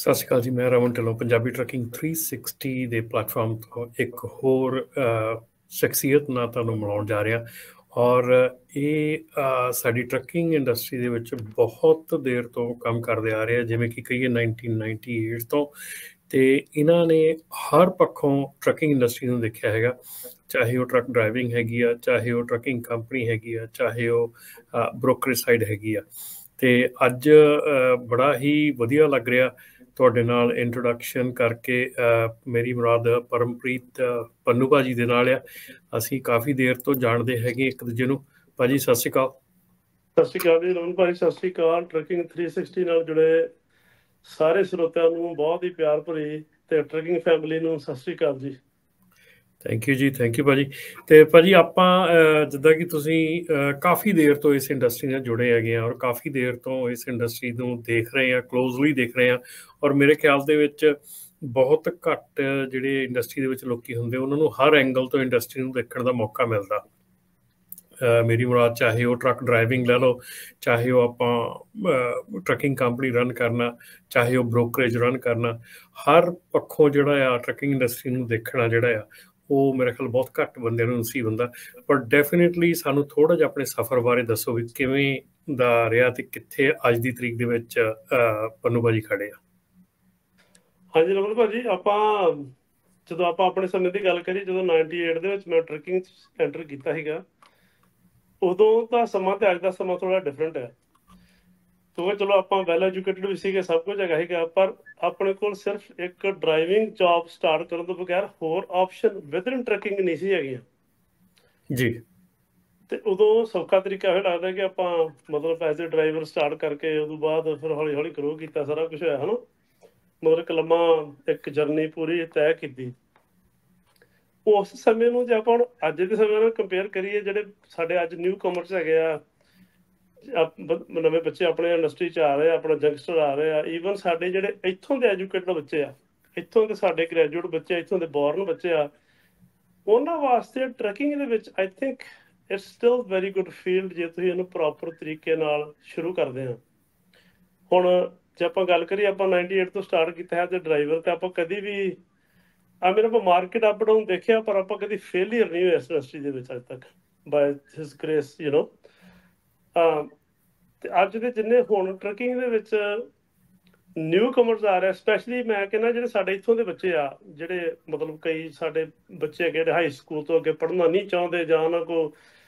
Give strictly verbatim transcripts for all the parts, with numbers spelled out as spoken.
ਸਤਿ ਸ਼੍ਰੀ ਅਕਾਲ ਜੀ। ਮੈਂ Raman Dhillon Punjabi trucking three sixty ਦੇ ਪਲੇਟਫਾਰਮ ਤੋਂ ਇੱਕ ਹੋਰ ਅ, ਸ਼ਖਸੀਅਤ ਨਾਲ ਤੁਹਾਨੂੰ ਮਿਲਾਉਣ ਜਾ ਰਿਹਾ ਔਰ ਇਹ ਅ, ਸਾਡੀ ਟਰੱਕਿੰਗ ਇੰਡਸਟਰੀ ਦੇ ਵਿੱਚ ਬਹੁਤ ਦੇਰ ਤੋਂ ਕੰਮ ਕਰਦੇ ਆ ਰਹੇ ਆ, ਜਿਵੇਂ ਕਿ ਕਹੀਏ ਨਾਈਨਟੀਨ ਨਾਈਨਟੀ ਏਟ ਤੋਂ। ਅਤੇ ਇਹਨਾਂ ਨੇ ਹਰ ਪੱਖੋਂ ਟਰੱਕਿੰਗ ਇੰਡਸਟਰੀ ਨੂੰ ਦੇਖਿਆ ਹੈਗਾ, ਚਾਹੇ ਉਹ ਟਰੱਕ ਡਰਾਈਵਿੰਗ ਹੈਗੀ ਆ, ਚਾਹੇ ਉਹ ਟਰੱਕਿੰਗ ਕੰਪਨੀ ਹੈਗੀ ਆ, ਚਾਹੇ ਉਹ ਬ੍ਰੋਕਰੇਜ ਸਾਈਡ ਹੈਗੀ ਆ। ਅਤੇ ਅੱਜ ਅ, ਬੜਾ ਹੀ ਵਧੀਆ ਲੱਗ ਰਿਹਾ ਤੁਹਾਡੇ ਨਾਲ ਇੰਟਰੋਡਕਸ਼ਨ ਕਰਕੇ। ਮੇਰੀ ਮੁਰਾਦ ਪਰਮਪ੍ਰੀਤ ਪੰਨੂ ਭਾਜੀ ਦੇ ਨਾਲ ਆ। ਅਸੀਂ ਕਾਫੀ ਦੇਰ ਤੋਂ ਜਾਣਦੇ ਹੈਗੇ ਇੱਕ ਦੂਜੇ ਨੂੰ। ਭਾਜੀ ਸਤਿ ਸ਼੍ਰੀ ਅਕਾਲ। ਸਤਿ ਸ਼੍ਰੀ ਅਕਾਲ ਜੀ ਰਮਨ ਭਾਜੀ, Sat Shri Akal. Trucking three sixty ਨਾਲ ਜੁੜੇ ਸਾਰੇ ਸਰੋਤਿਆਂ ਨੂੰ ਬਹੁਤ ਹੀ ਪਿਆਰ ਭਰੀ ਤੇ ਟਰੱਕਿੰਗ ਫੈਮਿਲੀ ਨੂੰ ਸਤਿ ਸ਼੍ਰੀ ਅਕਾਲ ਜੀ। ਥੈਂਕ ਯੂ ਜੀ, ਥੈਂਕ ਯੂ ਭਾਜੀ। ਅਤੇ ਭਾਜੀ ਆਪਾਂ ਜਿੱਦਾਂ ਕਿ ਤੁਸੀਂ ਕਾਫੀ ਦੇਰ ਤੋਂ ਇਸ ਇੰਡਸਟਰੀ ਨਾਲ ਜੁੜੇ ਹੈਗੇ ਆ ਔਰ ਕਾਫੀ ਦੇਰ ਤੋਂ ਇਸ ਇੰਡਸਟਰੀ ਨੂੰ ਦੇਖ ਰਹੇ ਆ, ਕਲੋਜ਼ਲੀ ਦੇਖ ਰਹੇ ਆ। ਔਰ ਮੇਰੇ ਖਿਆਲ ਦੇ ਵਿੱਚ ਬਹੁਤ ਘੱਟ ਜਿਹੜੇ ਇੰਡਸਟਰੀ ਦੇ ਵਿੱਚ ਲੋਕੀ ਹੁੰਦੇ, ਉਹਨਾਂ ਨੂੰ ਹਰ ਐਂਗਲ ਤੋਂ ਇੰਡਸਟਰੀ ਨੂੰ ਦੇਖਣ ਦਾ ਮੌਕਾ ਮਿਲਦਾ। ਮੇਰੀ ਮੁਰਾਦ ਚਾਹੇ ਉਹ ਟਰੱਕ ਡਰਾਈਵਿੰਗ ਲੈ ਲਓ, ਚਾਹੇ ਉਹ ਆਪਾਂ ਟਰੱਕਿੰਗ ਕੰਪਨੀ ਰਨ ਕਰਨਾ, ਚਾਹੇ ਉਹ ਬ੍ਰੋਕਰੇਜ ਰਨ ਕਰਨਾ, ਹਰ ਪੱਖੋਂ ਜਿਹੜਾ ਆ ਟਰੱਕਿੰਗ ਇੰਡਸਟਰੀ ਨੂੰ ਦੇਖਣਾ ਜਿਹੜਾ ਆ ਉਹ ਮੇਰੇ ਖਿਆਲ ਬਹੁਤ ਘੱਟ ਬੰਦਿਆਂ ਨੂੰ ਨਸੀਬ ਹੁੰਦਾ। ਪਰ ਡੈਫੀਨੇਟਲੀ ਸਾਨੂੰ ਥੋੜ੍ਹਾ ਜਿਹਾ ਆਪਣੇ ਸਫ਼ਰ ਬਾਰੇ ਦੱਸੋ ਵੀ ਕਿਵੇਂ ਦਾ ਰਿਹਾ ਅਤੇ ਕਿੱਥੇ ਅੱਜ ਦੀ ਤਰੀਕ ਦੇ ਵਿੱਚ ਪੰਨੂ ਭਾਜੀ ਖੜੇ ਆ। ਹਾਂਜੀ ਰਮਨ ਭਾਜੀ, ਆਪਾਂ ਜਦੋਂ ਆਪਾਂ ਆਪਣੇ ਸਮੇਂ ਦੀ ਗੱਲ ਕਰੀਏ, ਜਦੋਂ ਨਾਈਨਟੀ ਏਟ ਦੇ ਵਿੱਚ ਮੈਂ ਟਰੱਕਿੰਗ ਐਂਟਰ ਕੀਤਾ ਸੀਗਾ, ਉਦੋਂ ਦਾ ਸਮਾਂ ਤੇ ਅੱਜ ਦਾ ਸਮਾਂ ਥੋੜ੍ਹਾ ਡਿਫਰੈਂਟ ਹੈ। ਕਿਉਂਕਿ ਚਲੋ ਆਪਾਂ ਵੈਲ ਐਜੂਕੇਟਡ ਵੀ ਸੀਗੇ, ਸਭ ਕੁਝ ਹੈਗਾ ਸੀਗਾ, ਪਰ ਆਪਣੇ ਕੋਲ ਸਿਰਫ ਇੱਕ ਡਰਾਈਵਿੰਗ ਜੌਬ ਸਟਾਰਟ ਕਰਨ ਤੋਂ ਬਗੈਰ ਹੋਰ ਆਪਸ਼ਨ ਵਿਦਨ ਟਰੱਕਿੰਗ ਨਹੀਂ ਸੀ ਹੈਗੀਆਂ ਜੀ। ਤੇ ਉਦੋਂ ਸੌਖਾ ਤਰੀਕਾ ਇਹ ਲੱਗਦਾ ਕਿ ਆਪਾਂ ਮਤਲਬ ਐਜ਼ ਏ ਡਰਾਈਵਰ ਸਟਾਰਟ ਕਰਕੇ ਉਦੋਂ ਬਾਅਦ ਫਿਰ ਹੌਲੀ ਹੌਲੀ ਗਰੋ ਕੀਤਾ, ਸਾਰਾ ਕੁਛ ਹੋਇਆ ਹੈ ਨਾ। ਮਤਲਬ ਇੱਕ ਲੰਮਾ ਇੱਕ ਜਰਨੀ ਪੂਰੀ ਤੈਅ ਕੀਤੀ। ਉਸ ਸਮੇਂ ਨੂੰ ਜੇ ਆਪਾਂ ਹੁਣ ਅੱਜ ਦੇ ਸਮੇਂ ਨਾਲ ਕੰਪੇਅਰ ਕਰੀਏ, ਜਿਹੜੇ ਸਾਡੇ ਅੱਜ ਨਿਊ ਕਮਰਸ ਹੈਗੇ ਆ, ਨਵੇਂ ਬੱਚੇ ਆਪਣੇ ਇੰਡਸਟਰੀ 'ਚ ਆ ਰਹੇ ਆ, ਆਪਣਾ ਯੰਗਸਟਰ ਆ ਰਹੇ ਆ, ਈਵਨ ਸਾਡੇ ਜਿਹੜੇ ਇੱਥੋਂ ਦੇ ਐਜੂਕੇਟਡ ਬੱਚੇ ਆ, ਇੱਥੋਂ ਦੇ ਸਾਡੇ ਗ੍ਰੈਜੂਏਟ ਬੱਚੇ, ਇੱਥੋਂ ਦੇ ਬੋਰਨ ਬੱਚੇ ਆ, ਉਹਨਾਂ ਵਾਸਤੇ ਟਰੱਕਿੰਗ ਦੇ ਵਿੱਚ I think it's still very good field ਜੇ ਤੁਸੀਂ ਇਹਨੂੰ ਪ੍ਰੋਪਰ ਤਰੀਕੇ ਨਾਲ ਸ਼ੁਰੂ ਕਰਦੇ ਆ। ਹੁਣ ਜੇ ਆਪਾਂ ਗੱਲ ਕਰੀਏ, ਆਪਾਂ ਨਾਈਨਟੀ ਏਟ ਤੋਂ ਸਟਾਰਟ ਕੀਤਾ ਹੈ ਤੇ ਡਰਾਈਵਰ, ਤੇ ਆਪਾਂ ਕਦੀ ਵੀ ਆ ਮੇਰੇ ਆਪਾਂ ਮਾਰਕੀਟ ਅਪ ਡਾਊਨ ਦੇਖਿਆ, ਪਰ ਆਪਾਂ ਕਦੀ ਫੇਲੀਅਰ ਨਹੀਂ ਹੋਇਆ ਇਸ ਇੰਡਸਟਰੀ ਦੇ ਵਿੱਚ ਅੱਜ ਤੱਕ, by his grace you know. ਤੇ ਅੱਜ ਦੇ ਜਿੰਨੇ ਹੁਣ ਟਰੱਕਿੰਗ ਦੇ ਵਿੱਚ ਨਿਊ ਕਮਰਸ ਆ ਰਹੇ, ਸਪੈਸ਼ਲੀ ਮੈਂ ਕਹਿੰਦਾ ਜਿਹੜੇ ਸਾਡੇ ਇੱਥੋਂ ਦੇ ਬੱਚੇ ਆ, ਜਿਹੜੇ ਮਤਲਬ ਕਈ ਸਾਡੇ ਬੱਚੇ ਹੈਗੇ ਹਾਈ ਸਕੂਲ ਤੋਂ ਅੱਗੇ ਪੜ੍ਹਨਾ ਨਹੀਂ ਚਾਹੁੰਦੇ, ਜਾਂ ਉਹਨਾਂ ਕੋਲ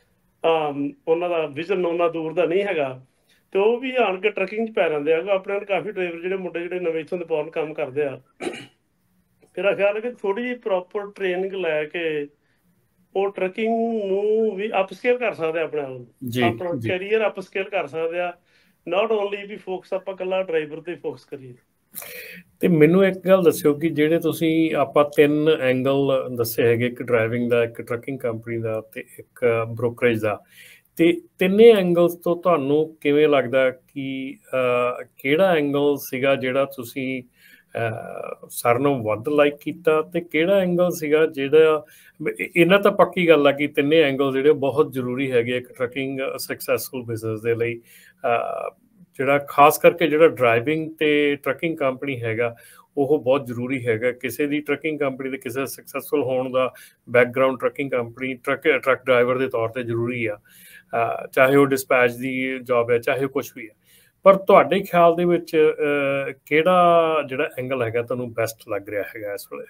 ਉਹਨਾਂ ਦਾ ਵਿਜ਼ਨ ਉਹਨਾਂ ਦੂਰ ਦਾ ਨਹੀਂ ਹੈਗਾ, ਤੇ ਉਹ ਵੀ ਆਣ ਕੇ ਟਰੱਕਿੰਗ 'ਚ ਪੈ ਜਾਂਦੇ ਆ। ਆਪਣੇ ਨਾਲ ਕਾਫੀ ਡਰਾਈਵਰ ਜਿਹੜੇ ਮੁੰਡੇ ਜਿਹੜੇ ਨਵੇਂ ਇੱਥੋਂ ਦੇ ਬੋਰਨ ਕੰਮ ਕਰਦੇ ਆ, ਮੇਰਾ ਖਿਆਲ ਹੈ ਕਿ ਥੋੜ੍ਹੀ ਜਿਹੀ ਪ੍ਰੋਪਰ ਟ੍ਰੇਨਿੰਗ ਲੈ ਕੇ ਉਹ ਟਰੱਕਿੰਗ ਨੂੰ ਵੀ ਅਪਸਕੇਲ ਕਰ ਸਕਦੇ ਆ, ਆਪਣੇ ਆਪ ਨੂੰ, ਆਪਣਾ ਕੈਰੀਅਰ ਅਪਸਕੇਲ ਕਰ ਸਕਦੇ ਆ। ਨਾਟ ਓਨਲੀ ਵੀ ਫੋਕਸ ਆਪਾਂ ਇਕੱਲਾ ਡਰਾਈਵਰ ਤੇ ਫੋਕਸ ਕਰੀਏ। ਅਤੇ ਮੈਨੂੰ ਇੱਕ ਗੱਲ ਦੱਸਿਓ ਕਿ ਜਿਹੜੇ ਤੁਸੀਂ ਆਪਾਂ ਤਿੰਨ ਐਂਗਲ ਦੱਸੇ ਹੈਗੇ, ਇੱਕ ਡਰਾਈਵਿੰਗ ਦਾ, ਇੱਕ ਟਰੱਕਿੰਗ ਕੰਪਨੀ ਦਾ ਅਤੇ ਇੱਕ ਬ੍ਰੋਕਰੇਜ ਦਾ, ਅਤੇ ਤਿੰਨੇ ਐਂਗਲਸ ਤੋਂ ਤੁਹਾਨੂੰ ਕਿਵੇਂ ਲੱਗਦਾ ਕਿ ਕਿਹੜਾ ਐਂਗਲ ਸੀਗਾ ਜਿਹੜਾ ਤੁਸੀਂ ਸਾਰਿਆਂ ਨੂੰ ਵੱਧ ਲਾਈਕ ਕੀਤਾ, ਅਤੇ ਕਿਹੜਾ ਐਂਗਲ ਸੀਗਾ ਜਿਹੜਾ, ਇਹਨਾਂ ਤਾਂ ਪੱਕੀ ਗੱਲ ਆ ਕਿ ਤਿੰਨੇ ਐਂਗਲ ਜਿਹੜੇ ਬਹੁਤ ਜ਼ਰੂਰੀ ਹੈਗੇ ਇੱਕ ਟਰੱਕਿੰਗ ਸਕਸੈਸਫੁਲ ਬਿਜ਼ਨਸ ਦੇ ਲਈ। ਜਿਹੜਾ ਖਾਸ ਕਰਕੇ ਜਿਹੜਾ ਡਰਾਈਵਿੰਗ ਅਤੇ ਟਰੱਕਿੰਗ ਕੰਪਨੀ ਹੈਗਾ ਉਹ ਬਹੁਤ ਜ਼ਰੂਰੀ ਹੈਗਾ। ਕਿਸੇ ਦੀ ਟਰੱਕਿੰਗ ਕੰਪਨੀ ਦੇ ਕਿਸੇ ਸਕਸੈਸਫੁਲ ਹੋਣ ਦਾ background trucking company truck truck driver ਦੇ ਤੌਰ 'ਤੇ ਜ਼ਰੂਰੀ ਆ, ਚਾਹੇ ਉਹ ਡਿਸਪੈਚ ਦੀ ਜੋਬ ਹੈ, ਚਾਹੇ ਕੁਛ ਵੀ ਹੈ। ਪਰ ਤੁਹਾਡੇ ਖਿਆਲ ਦੇ ਵਿੱਚ ਕਿਹੜਾ ਜਿਹੜਾ ਐਂਗਲ ਹੈਗਾ ਤੁਹਾਨੂੰ ਬੈਸਟ ਲੱਗ ਰਿਹਾ ਹੈਗਾ ਇਸ ਵੇਲੇ?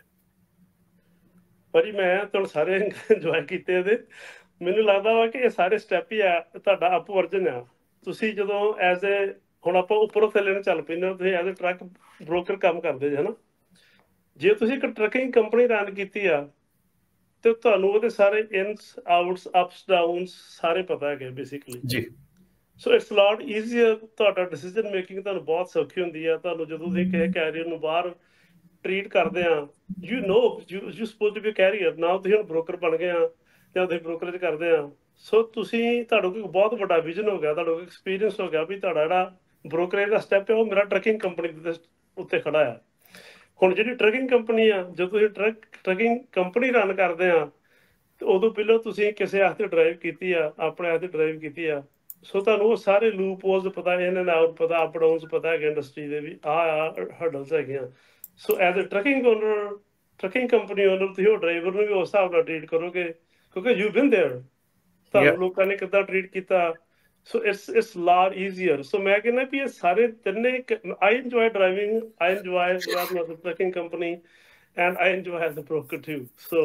ਭਾਜੀ ਮੈਂ ਤੁਹਾਨੂੰ ਸਾਰੇ ਇੰਜੋਏ ਕੀਤੇ ਇਹਦੇ। ਮੈਨੂੰ ਲੱਗਦਾ ਵਾ ਕਿ ਇਹ ਸਾਰੇ ਸਟੈਪ ਹੀ ਆ, ਤੁਹਾਡਾ ਅਪ ਵਰਜਨ ਆ। ਤੁਸੀਂ ਜਦੋਂ ਐਜ਼ ਏ ਹੁਣ ਆਪਾਂ ਉੱਪਰੋਂ ਥੱਲੇ ਨੂੰ ਚੱਲ ਪੈਂਦੇ ਹੋ, ਤੁਸੀਂ ਐਜ਼ ਏ ਟਰੱਕ ਬ੍ਰੋਕਰ ਕੰਮ ਕਰਦੇ ਜੇ, ਹੈ ਨਾ। ਜੇ ਤੁਸੀਂ ਇੱਕ ਟਰੱਕਿੰਗ ਕੰਪਨੀ ਰਨ ਕੀਤੀ ਆ ਤੇ ਤੁਹਾਨੂੰ ਉਹਦੇ ਸਾਰੇ ਇਨਸ ਆਊਟਸ ਅਪਸ ਡਾਊਨਸ ਸਾਰੇ ਪਤਾ ਹੈਗੇ ਬੇਸਿਕਲੀ ਜੀ। ਸੋ ਇਟਸ ਲੋਟ ਈਜ਼ੀਅਰ, ਤੁਹਾਡਾ ਡਿਸੀਜਨ ਮੇਕਿੰਗ ਤੁਹਾਨੂੰ ਬਹੁਤ ਸੌਖੀ ਹੁੰਦੀ ਆ। ਤੁਹਾਨੂੰ ਜਦੋਂ ਤੁਸੀਂ ਕਿਸੇ ਕੈਰੀਅਰ ਨੂੰ ਬਾਹਰ ਟਰੀਟ ਕਰਦੇ ਆ, you know you suppose to be carrier, ਨਾ ਤੁਸੀਂ ਹੁਣ ਬ੍ਰੋਕਰ ਬਣ ਗਏ ਆ ਜਾਂ ਤੁਸੀਂ ਬ੍ਰੋਕਰੇਜ ਕਰਦੇ ਆ। ਸੋ ਤੁਸੀਂ ਤੁਹਾਡੇ ਕੋਲ ਬਹੁਤ ਵੱਡਾ ਵਿਜ਼ਨ ਹੋ ਗਿਆ, ਤੁਹਾਡੇ ਕੋਲ ਐਕਸਪੀਰੀਅੰਸ ਹੋ ਗਿਆ ਵੀ ਤੁਹਾਡਾ ਜਿਹੜਾ ਬ੍ਰੋਕਰੇਜ ਦਾ ਸਟੈਪ ਹੈ ਉਹ ਮੇਰਾ ਟਰੱਕਿੰਗ ਕੰਪਨੀ ਦੇ ਉੱਤੇ ਖੜਾ ਆ। ਹੁਣ ਜਿਹੜੀ ਟਰੱਕਿੰਗ ਕੰਪਨੀ ਆ, ਜਦੋਂ ਤੁਸੀਂ ਟਰੱਕ ਟਰੱਕਿੰਗ ਕੰਪਨੀ ਰਨ ਕਰਦੇ ਆ, ਤੇ ਉਦੋਂ ਪਹਿਲਾਂ ਤੁਸੀਂ ਕਿਸੇ ਵਾਸਤੇ ਡਰਾਈਵ ਕੀਤੀ ਆ, ਆਪਣੇ ਵਾਸਤੇ ਡਰਾਈਵ ਕੀਤੀ ਆ। ਸੋ ਤੁਹਾਨੂੰ ਉਹ ਸਾਰੇ ਲੂਪ ਹੋਲਸ ਪਤਾ, ਇਨ ਐਂਡ ਆਊਟ ਪਤਾ, ਅਪ ਡਾਊਨਸ ਪਤਾ ਹੈਗੇ ਇੰਡਸਟਰੀ ਦੇ ਵੀ ਆਹ ਹਰਡਲਸ ਹੈਗੀਆਂ। So as a trucking owner, trucking company owner, ਤੁਸੀਂ ਉਹ ਡਰਾਈਵਰ ਨੂੰ ਵੀ ਉਸ ਹਿਸਾਬ ਨਾਲ ਟਰੀਟ ਕਰੋਗੇ ਕਿਉਂਕਿ ਯੂ ਬਿਨ ਦੇਅਰ, ਤੁਹਾਨੂੰ ਲੋਕਾਂ ਨੇ ਕਿੱਦਾਂ ਟਰੀਟ ਕੀਤਾ। So it's it's lot easier. So ਮੈਂ ਕਹਿੰਦਾ ਵੀ ਇਹ ਸਾਰੇ ਤਿੰਨੇ, I enjoy driving, I enjoy run a trucking company, and I enjoy as a broker too. So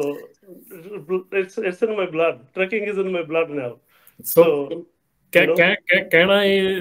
it's it's in my blood. Trekking is in my blood now. So So you know, ਕਹਿਣਾ ਇਹ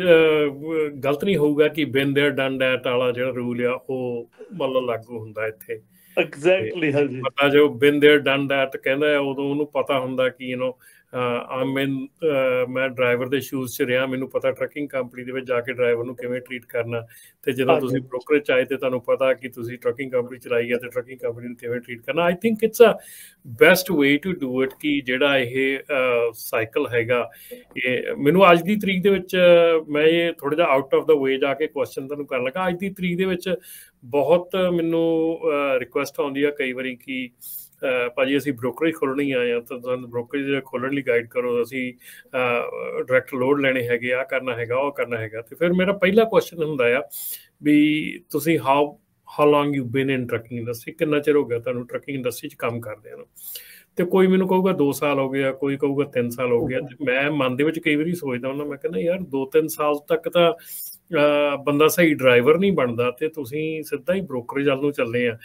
ਗਲਤ ਨਹੀਂ ਹੋਊਗਾ ਕਿ ਬਿਨ there done that ਵਾਲਾ ਜਿਹੜਾ rule ਆ ਉਹ ਮਤਲਬ ਲਾਗੂ ਹੁੰਦਾ ਇੱਥੇ। ਐਗਜ਼ੈਕਟਲੀ, ਹਾਂਜੀ। ਪਤਾ ਜੋ ਬਿਨ ਦੇਅਰ ਡਨ ਦੈਟ ਕਹਿੰਦਾ ਉਦੋਂ ਉਹਨੂੰ ਪਤਾ ਹੁੰਦਾ ਕਿ ਯੂ ਨੋ ਆਮ ਇਨ, ਮੈਂ ਡਰਾਈਵਰ ਦੇ ਸ਼ੂਜ਼ 'ਚ ਰਿਹਾ, ਮੈਨੂੰ ਪਤਾ ਟਰੱਕਿੰਗ ਕੰਪਨੀ ਦੇ ਵਿੱਚ ਜਾ ਕੇ ਡਰਾਈਵਰ ਨੂੰ ਕਿਵੇਂ ਟਰੀਟ ਕਰਨਾ। ਤੇ ਜਦੋਂ ਤੁਸੀਂ ਬ੍ਰੋਕਰੇਜ 'ਚ ਆਏ ਤੇ ਤੁਹਾਨੂੰ ਪਤਾ ਕਿ ਤੁਸੀਂ ਟਰੱਕਿੰਗ ਕੰਪਨੀ ਚਲਾਈ ਹੈ ਤੇ ਟਰੱਕਿੰਗ ਕੰਪਨੀ ਨੂੰ ਕਿਵੇਂ ਟਰੀਟ ਕਰਨਾ। I think it's a best way to do it ਕਿ ਜਿਹੜਾ ਇਹ ਸਾਈਕਲ ਹੈਗਾ, ਇਹ ਮੈਨੂੰ ਅੱਜ ਦੀ ਤਰੀਕ ਦੇ ਵਿੱਚ, ਮੈਂ ਇਹ ਥੋੜ੍ਹਾ ਜਿਹਾ ਆਊਟ ਆਫ ਦਾ ਵੇ ਜਾ ਕੇ ਕੁਐਸਚਨ ਤੁਹਾਨੂੰ ਕਰਨ ਲੱਗਾ। ਅੱਜ ਦੀ ਤਰੀਕ ਦੇ ਵਿੱਚ ਬਹੁਤ ਮੈਨੂੰ ਰਿਕੁਐਸਟ ਆਉਂਦੀ ਆ ਕਈ ਵਾਰੀ ਕਿ ਭਾਜੀ ਅਸੀਂ ਬ੍ਰੋਕਰੇਜ ਖੋਲ੍ਹਣੀ ਆਏ ਹਾਂ ਤਾਂ ਤੁਹਾਨੂੰ ਬ੍ਰੋਕਰੇਜ ਖੋਲ੍ਹਣ ਲਈ ਗਾਈਡ ਕਰੋ, ਅਸੀਂ ਡਾਇਰੈਕਟ ਲੋਡ ਲੈਣੇ ਹੈਗੇ, ਆਹ ਕਰਨਾ ਹੈਗਾ, ਉਹ ਕਰਨਾ ਹੈਗਾ। ਤੇ ਫਿਰ ਮੇਰਾ ਪਹਿਲਾ ਕੁਐਸਚਨ ਹੁੰਦਾ ਆ ਵੀ ਤੁਸੀਂ ਹਾਊ ਹਾਊ ਲੌਂਗ ਯੂ ਬਿਨ ਇਨ ਟਰੱਕਿੰਗ ਇੰਡਸਟਰੀ, ਕਿੰਨਾ ਚਿਰ ਹੋ ਗਿਆ ਤੁਹਾਨੂੰ ਟਰੱਕਿੰਗ ਇੰਡਸਟਰੀ 'ਚ ਕੰਮ ਕਰਦਿਆਂ ਨੂੰ? ਤੇ ਕੋਈ ਮੈਨੂੰ ਕਹੂਗਾ ਦੋ ਸਾਲ ਹੋ ਗਏ ਆ, ਕੋਈ ਕਹੂਗਾ ਤਿੰਨ ਸਾਲ ਹੋ ਗਿਆ। ਤੇ ਮੈਂ ਮਨ ਦੇ ਵਿੱਚ ਕਈ ਵਾਰੀ ਸੋਚਦਾ ਹੁੰਦਾ, ਮੈਂ ਕਹਿੰਦਾ ਯਾਰ ਦੋ ਤਿੰਨ ਸਾਲ ਤੱਕ ਤਾਂ ਬੰਦਾ ਸਹੀ ਡਰਾਈਵਰ ਨਹੀਂ ਬਣਦਾ ਤੇ ਤੁਸੀਂ ਸਿੱਧਾ ਹੀ ਬ੍ਰੋਕਰੇਜ ਵੱਲ ਨੂੰ ਚੱਲੇ ਆ।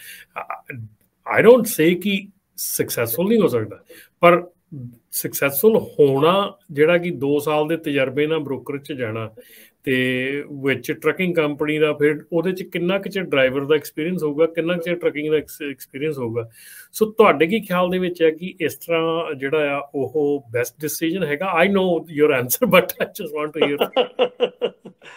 ਆਈ ਡੋਂਟ ਸੇ ਕਿ ਸਕਸੈਸਫੁਲ ਨਹੀਂ ਹੋ ਸਕਦਾ, ਪਰ ਸਕਸੈਸਫੁਲ ਹੋਣਾ ਜਿਹੜਾ ਕਿ ਦੋ ਸਾਲ ਦੇ ਤਜਰਬੇ ਨਾਲ ਬ੍ਰੋਕਰੇਜ 'ਚ ਜਾਣਾ ਤੇ ਵਿੱਚ ਟਰੱਕਿੰਗ ਕੰਪਨੀ ਦਾ, ਫਿਰ ਉਹਦੇ 'ਚ ਕਿੰਨਾ ਕੁ ਚਿਰ ਡਰਾਈਵਰ ਦਾ ਐਕਸਪੀਰੀਅੰਸ ਹੋਊਗਾ, ਕਿੰਨਾ ਕੁ ਚਿਰ ਟਰੱਕਿੰਗ ਦਾ ਐਕਸਪੀਰੀਅੰਸ ਹੋਊਗਾ। ਸੋ ਤੁਹਾਡੇ ਕੀ ਖਿਆਲ ਦੇ ਵਿੱਚ ਹੈ ਕਿ ਇਸ ਤਰ੍ਹਾਂ ਜਿਹੜਾ ਆ ਉਹ ਬੈਸਟ ਡਿਸੀਜਨ ਹੈਗਾ? I know your answer but I just want to hear.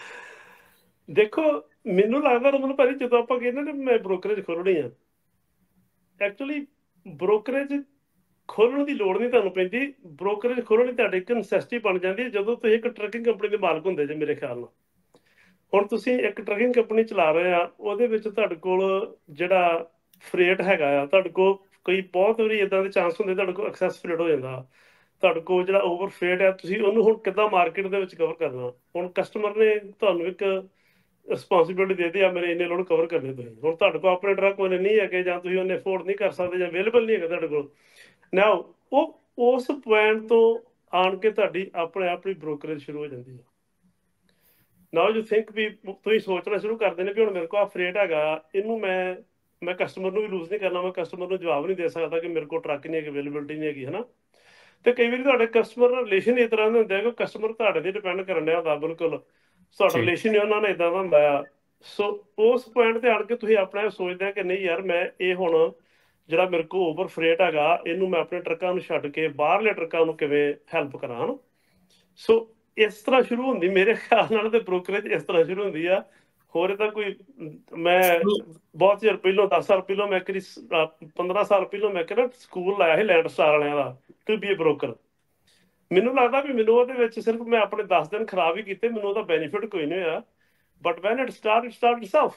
ਦੇਖੋ ਮੈਨੂੰ ਲੱਗਦਾ ਰਮਨ ਭਾਜੀ, ਜਦੋਂ ਆਪਾਂ ਕਹਿੰਦੇ ਨੇ ਮੈਂ ਬ੍ਰੋਕਰੇਜ ਖੋਲ੍ਹਣੀ ਆ, ਐਕਚੁਅਲੀ ਬ੍ਰੋਕਰੇਜ ਖੋਲ੍ਹਣ ਦੀ ਲੋੜ ਨਹੀਂ ਤੁਹਾਨੂੰ ਪੈਂਦੀ। ਬ੍ਰੋਕਰੇਜ ਖੋਲ੍ਹਣ ਦੀ ਤੁਹਾਡੀ ਇੱਕ ਨਸੈਸਿਟੀ ਬਣ ਜਾਂਦੀ ਹੈ ਜਦੋਂ ਤੁਸੀਂ ਇੱਕ ਟਰੱਕਿੰਗ ਕੰਪਨੀ ਦੇ ਮਾਲਕ ਹੁੰਦੇ ਜੇ। ਮੇਰੇ ਖਿਆਲ ਨਾਲ ਹੁਣ ਤੁਸੀਂ ਇੱਕ ਟਰੱਕਿੰਗ ਕੰਪਨੀ ਚਲਾ ਰਹੇ ਆ, ਉਹਦੇ ਵਿੱਚ ਤੁਹਾਡੇ ਕੋਲ ਜਿਹੜਾ ਫਰੇਟ ਹੈਗਾ ਆ, ਤੁਹਾਡੇ ਕੋਲ ਕਈ ਬਹੁਤ ਵਾਰੀ ਇੱਦਾਂ ਦੇ ਚਾਂਸ ਹੁੰਦੇ ਤੁਹਾਡੇ ਕੋਲ ਐਕਸੈਸ ਫਰੇਟ ਹੋ ਜਾਂਦਾ, ਤੁਹਾਡੇ ਕੋਲ ਜਿਹੜਾ ਓਵਰ ਫਰੇਟ ਆ, ਤੁਸੀਂ ਉਹਨੂੰ ਹੁਣ ਕਿੱਦਾਂ ਮਾਰਕੀਟ ਦੇ ਵਿੱਚ ਕਵਰ ਕਰਨਾ। ਹੁਣ ਕਸਟਮਰ ਨੇ ਤੁਹਾਨੂੰ ਇੱਕ ਰਿਸਪੌਂਸਿਬਿਲਿਟੀ ਦੇ ਦਿੱਤੀ ਆ, ਮੇਰੇ ਇੰਨੇ ਲੋਡ ਕਵਰ ਕਰਨੇ ਤੁਸੀਂ। ਹੁਣ ਤੁਹਾਡੇ ਕੋਲ ਆਪਣੇ ਟਰੱਕ ਉਹਨੇ ਨਹੀਂ ਹੈਗੇ, ਜਾਂ ਤੁਸੀਂ ਉਹਨੇ ਅਫੋਰਡ ਨਹੀਂ ਕਰ ਸਕਦੇ, ਜਾਂ ਅਵੇਲੇਬਲ ਨਹੀਂ ਹੈਗਾ ਤੁਹਾਡੇ ਕੋਲ ਨਾ, ਉਹ ਉਸ ਪੁਆਇੰਟ ਤੋਂ ਆਣ ਕੇ ਤੁਹਾਡੀ ਆਪਣੇ ਆਪ ਹੀ ਬ੍ਰੋਕਰੇਜ ਸ਼ੁਰੂ ਹੋ ਜਾਂਦੀ ਹੈ। ਨਾਓ ਯੂ ਥਿੰਕ ਵੀ ਤੁਸੀਂ ਸੋਚਣਾ ਸ਼ੁਰੂ ਕਰਦੇ ਨੇ ਵੀ ਹੁਣ ਮੇਰੇ ਕੋਲ ਆ ਫਰੇਟ ਹੈਗਾ, ਇਹਨੂੰ ਮੈਂ ਮੈਂ ਕਸਟਮਰ ਨੂੰ ਵੀ ਲੂਜ਼ ਨਹੀਂ ਕਰਨਾ, ਮੈਂ ਕਸਟਮਰ ਨੂੰ ਜਵਾਬ ਨਹੀਂ ਦੇ ਸਕਦਾ ਕਿ ਮੇਰੇ ਕੋਲ ਟਰੱਕ ਨਹੀਂ ਹੈਗੀ, ਅਵੇਲੇਬਿਲਿਟੀ ਨਹੀਂ ਹੈਗੀ, ਹੈ ਨਾ। ਤੇ ਕਈ ਵਾਰੀ ਤੁਹਾਡੇ ਕਸਟਮਰ ਨਾਲ ਰਿਲੇਸ਼ਨ ਇਸ ਤਰ੍ਹਾਂ ਦੇ ਹੁੰਦੇ ਆ ਕਿ ਕਸਟਮਰ ਤੁਹਾਡੇ 'ਤੇ ਡਿਪੈਂਡ ਕਰਨ ਡਿਆ ਹੁੰਦਾ, ਬਿਲਕੁਲ ਤੁਹਾਡਾ ਰਿਲੇਸ਼ਨ ਹੀ ਉਹਨਾਂ ਨਾਲ ਇੱਦਾਂ ਦਾ ਹੁੰਦਾ ਆ। ਸੋ ਉਸ ਪੁਆਇੰਟ 'ਤੇ ਆਣ ਕੇ ਤੁਸੀਂ ਆਪਣੇ ਆਪ ਸੋਚਦੇ ਆ ਕਿ ਨਹੀਂ ਯਾਰ, ਮੈਂ ਇਹ ਹੁਣ ਜਿਹੜਾ ਮੇਰੇ ਕੋਲ ਓਵਰ ਫਰੇਟ ਹੈਗਾ, ਇਹਨੂੰ ਮੈਂ ਆਪਣੇ ਟਰੱਕਾਂ ਨੂੰ ਛੱਡ ਕੇ ਬਾਹਰਲੇ ਟਰੱਕਾਂ ਨੂੰ ਕਿਵੇਂ ਹੈਲਪ ਕਰਾਂ, ਹੈ ਨਾ। ਸੋ ਇਸ ਤਰ੍ਹਾਂ ਸ਼ੁਰੂ ਹੁੰਦੀ ਮੇਰੇ ਖਿਆਲ ਨਾਲ, ਤੇ ਬ੍ਰੋਕਰੇਜ ਇਸ ਤਰ੍ਹਾਂ ਸ਼ੁਰੂ ਹੁੰਦੀ ਆ। ਹੋਰ ਤਾਂ ਕੋਈ, ਮੈਂ ਬਹੁਤ ਚਿਰ ਪਹਿਲੋਂ, ਦਸ ਸਾਲ ਪਹਿਲੋਂ, ਮੈਂ ਕਰੀ ਪੰਦਰਾਂ ਸਾਲ ਪਹਿਲੋਂ ਮੈਂ ਕਿਹਾ ਸਕੂਲ ਲਾਇਆ ਸੀ ਲੈਂਡ ਸਟਾਰ ਵਾਲਿਆਂ ਦਾ ਟੂ ਬੀ ਏ ਬ੍ਰੋਕਰ। ਮੈਨੂੰ ਲੱਗਦਾ ਵੀ ਮੈਨੂੰ ਉਹਦੇ ਵਿੱਚ ਸਿਰਫ ਮੈਂ ਆਪਣੇ ਦਸ ਦਿਨ ਖਰਾਬ ਹੀ ਕੀਤੇ, ਮੈਨੂੰ ਉਹਦਾ ਬੈਨੀਫਿਟ ਕੋਈ ਨਹੀਂ ਹੋਇਆ। But when it start it start itself.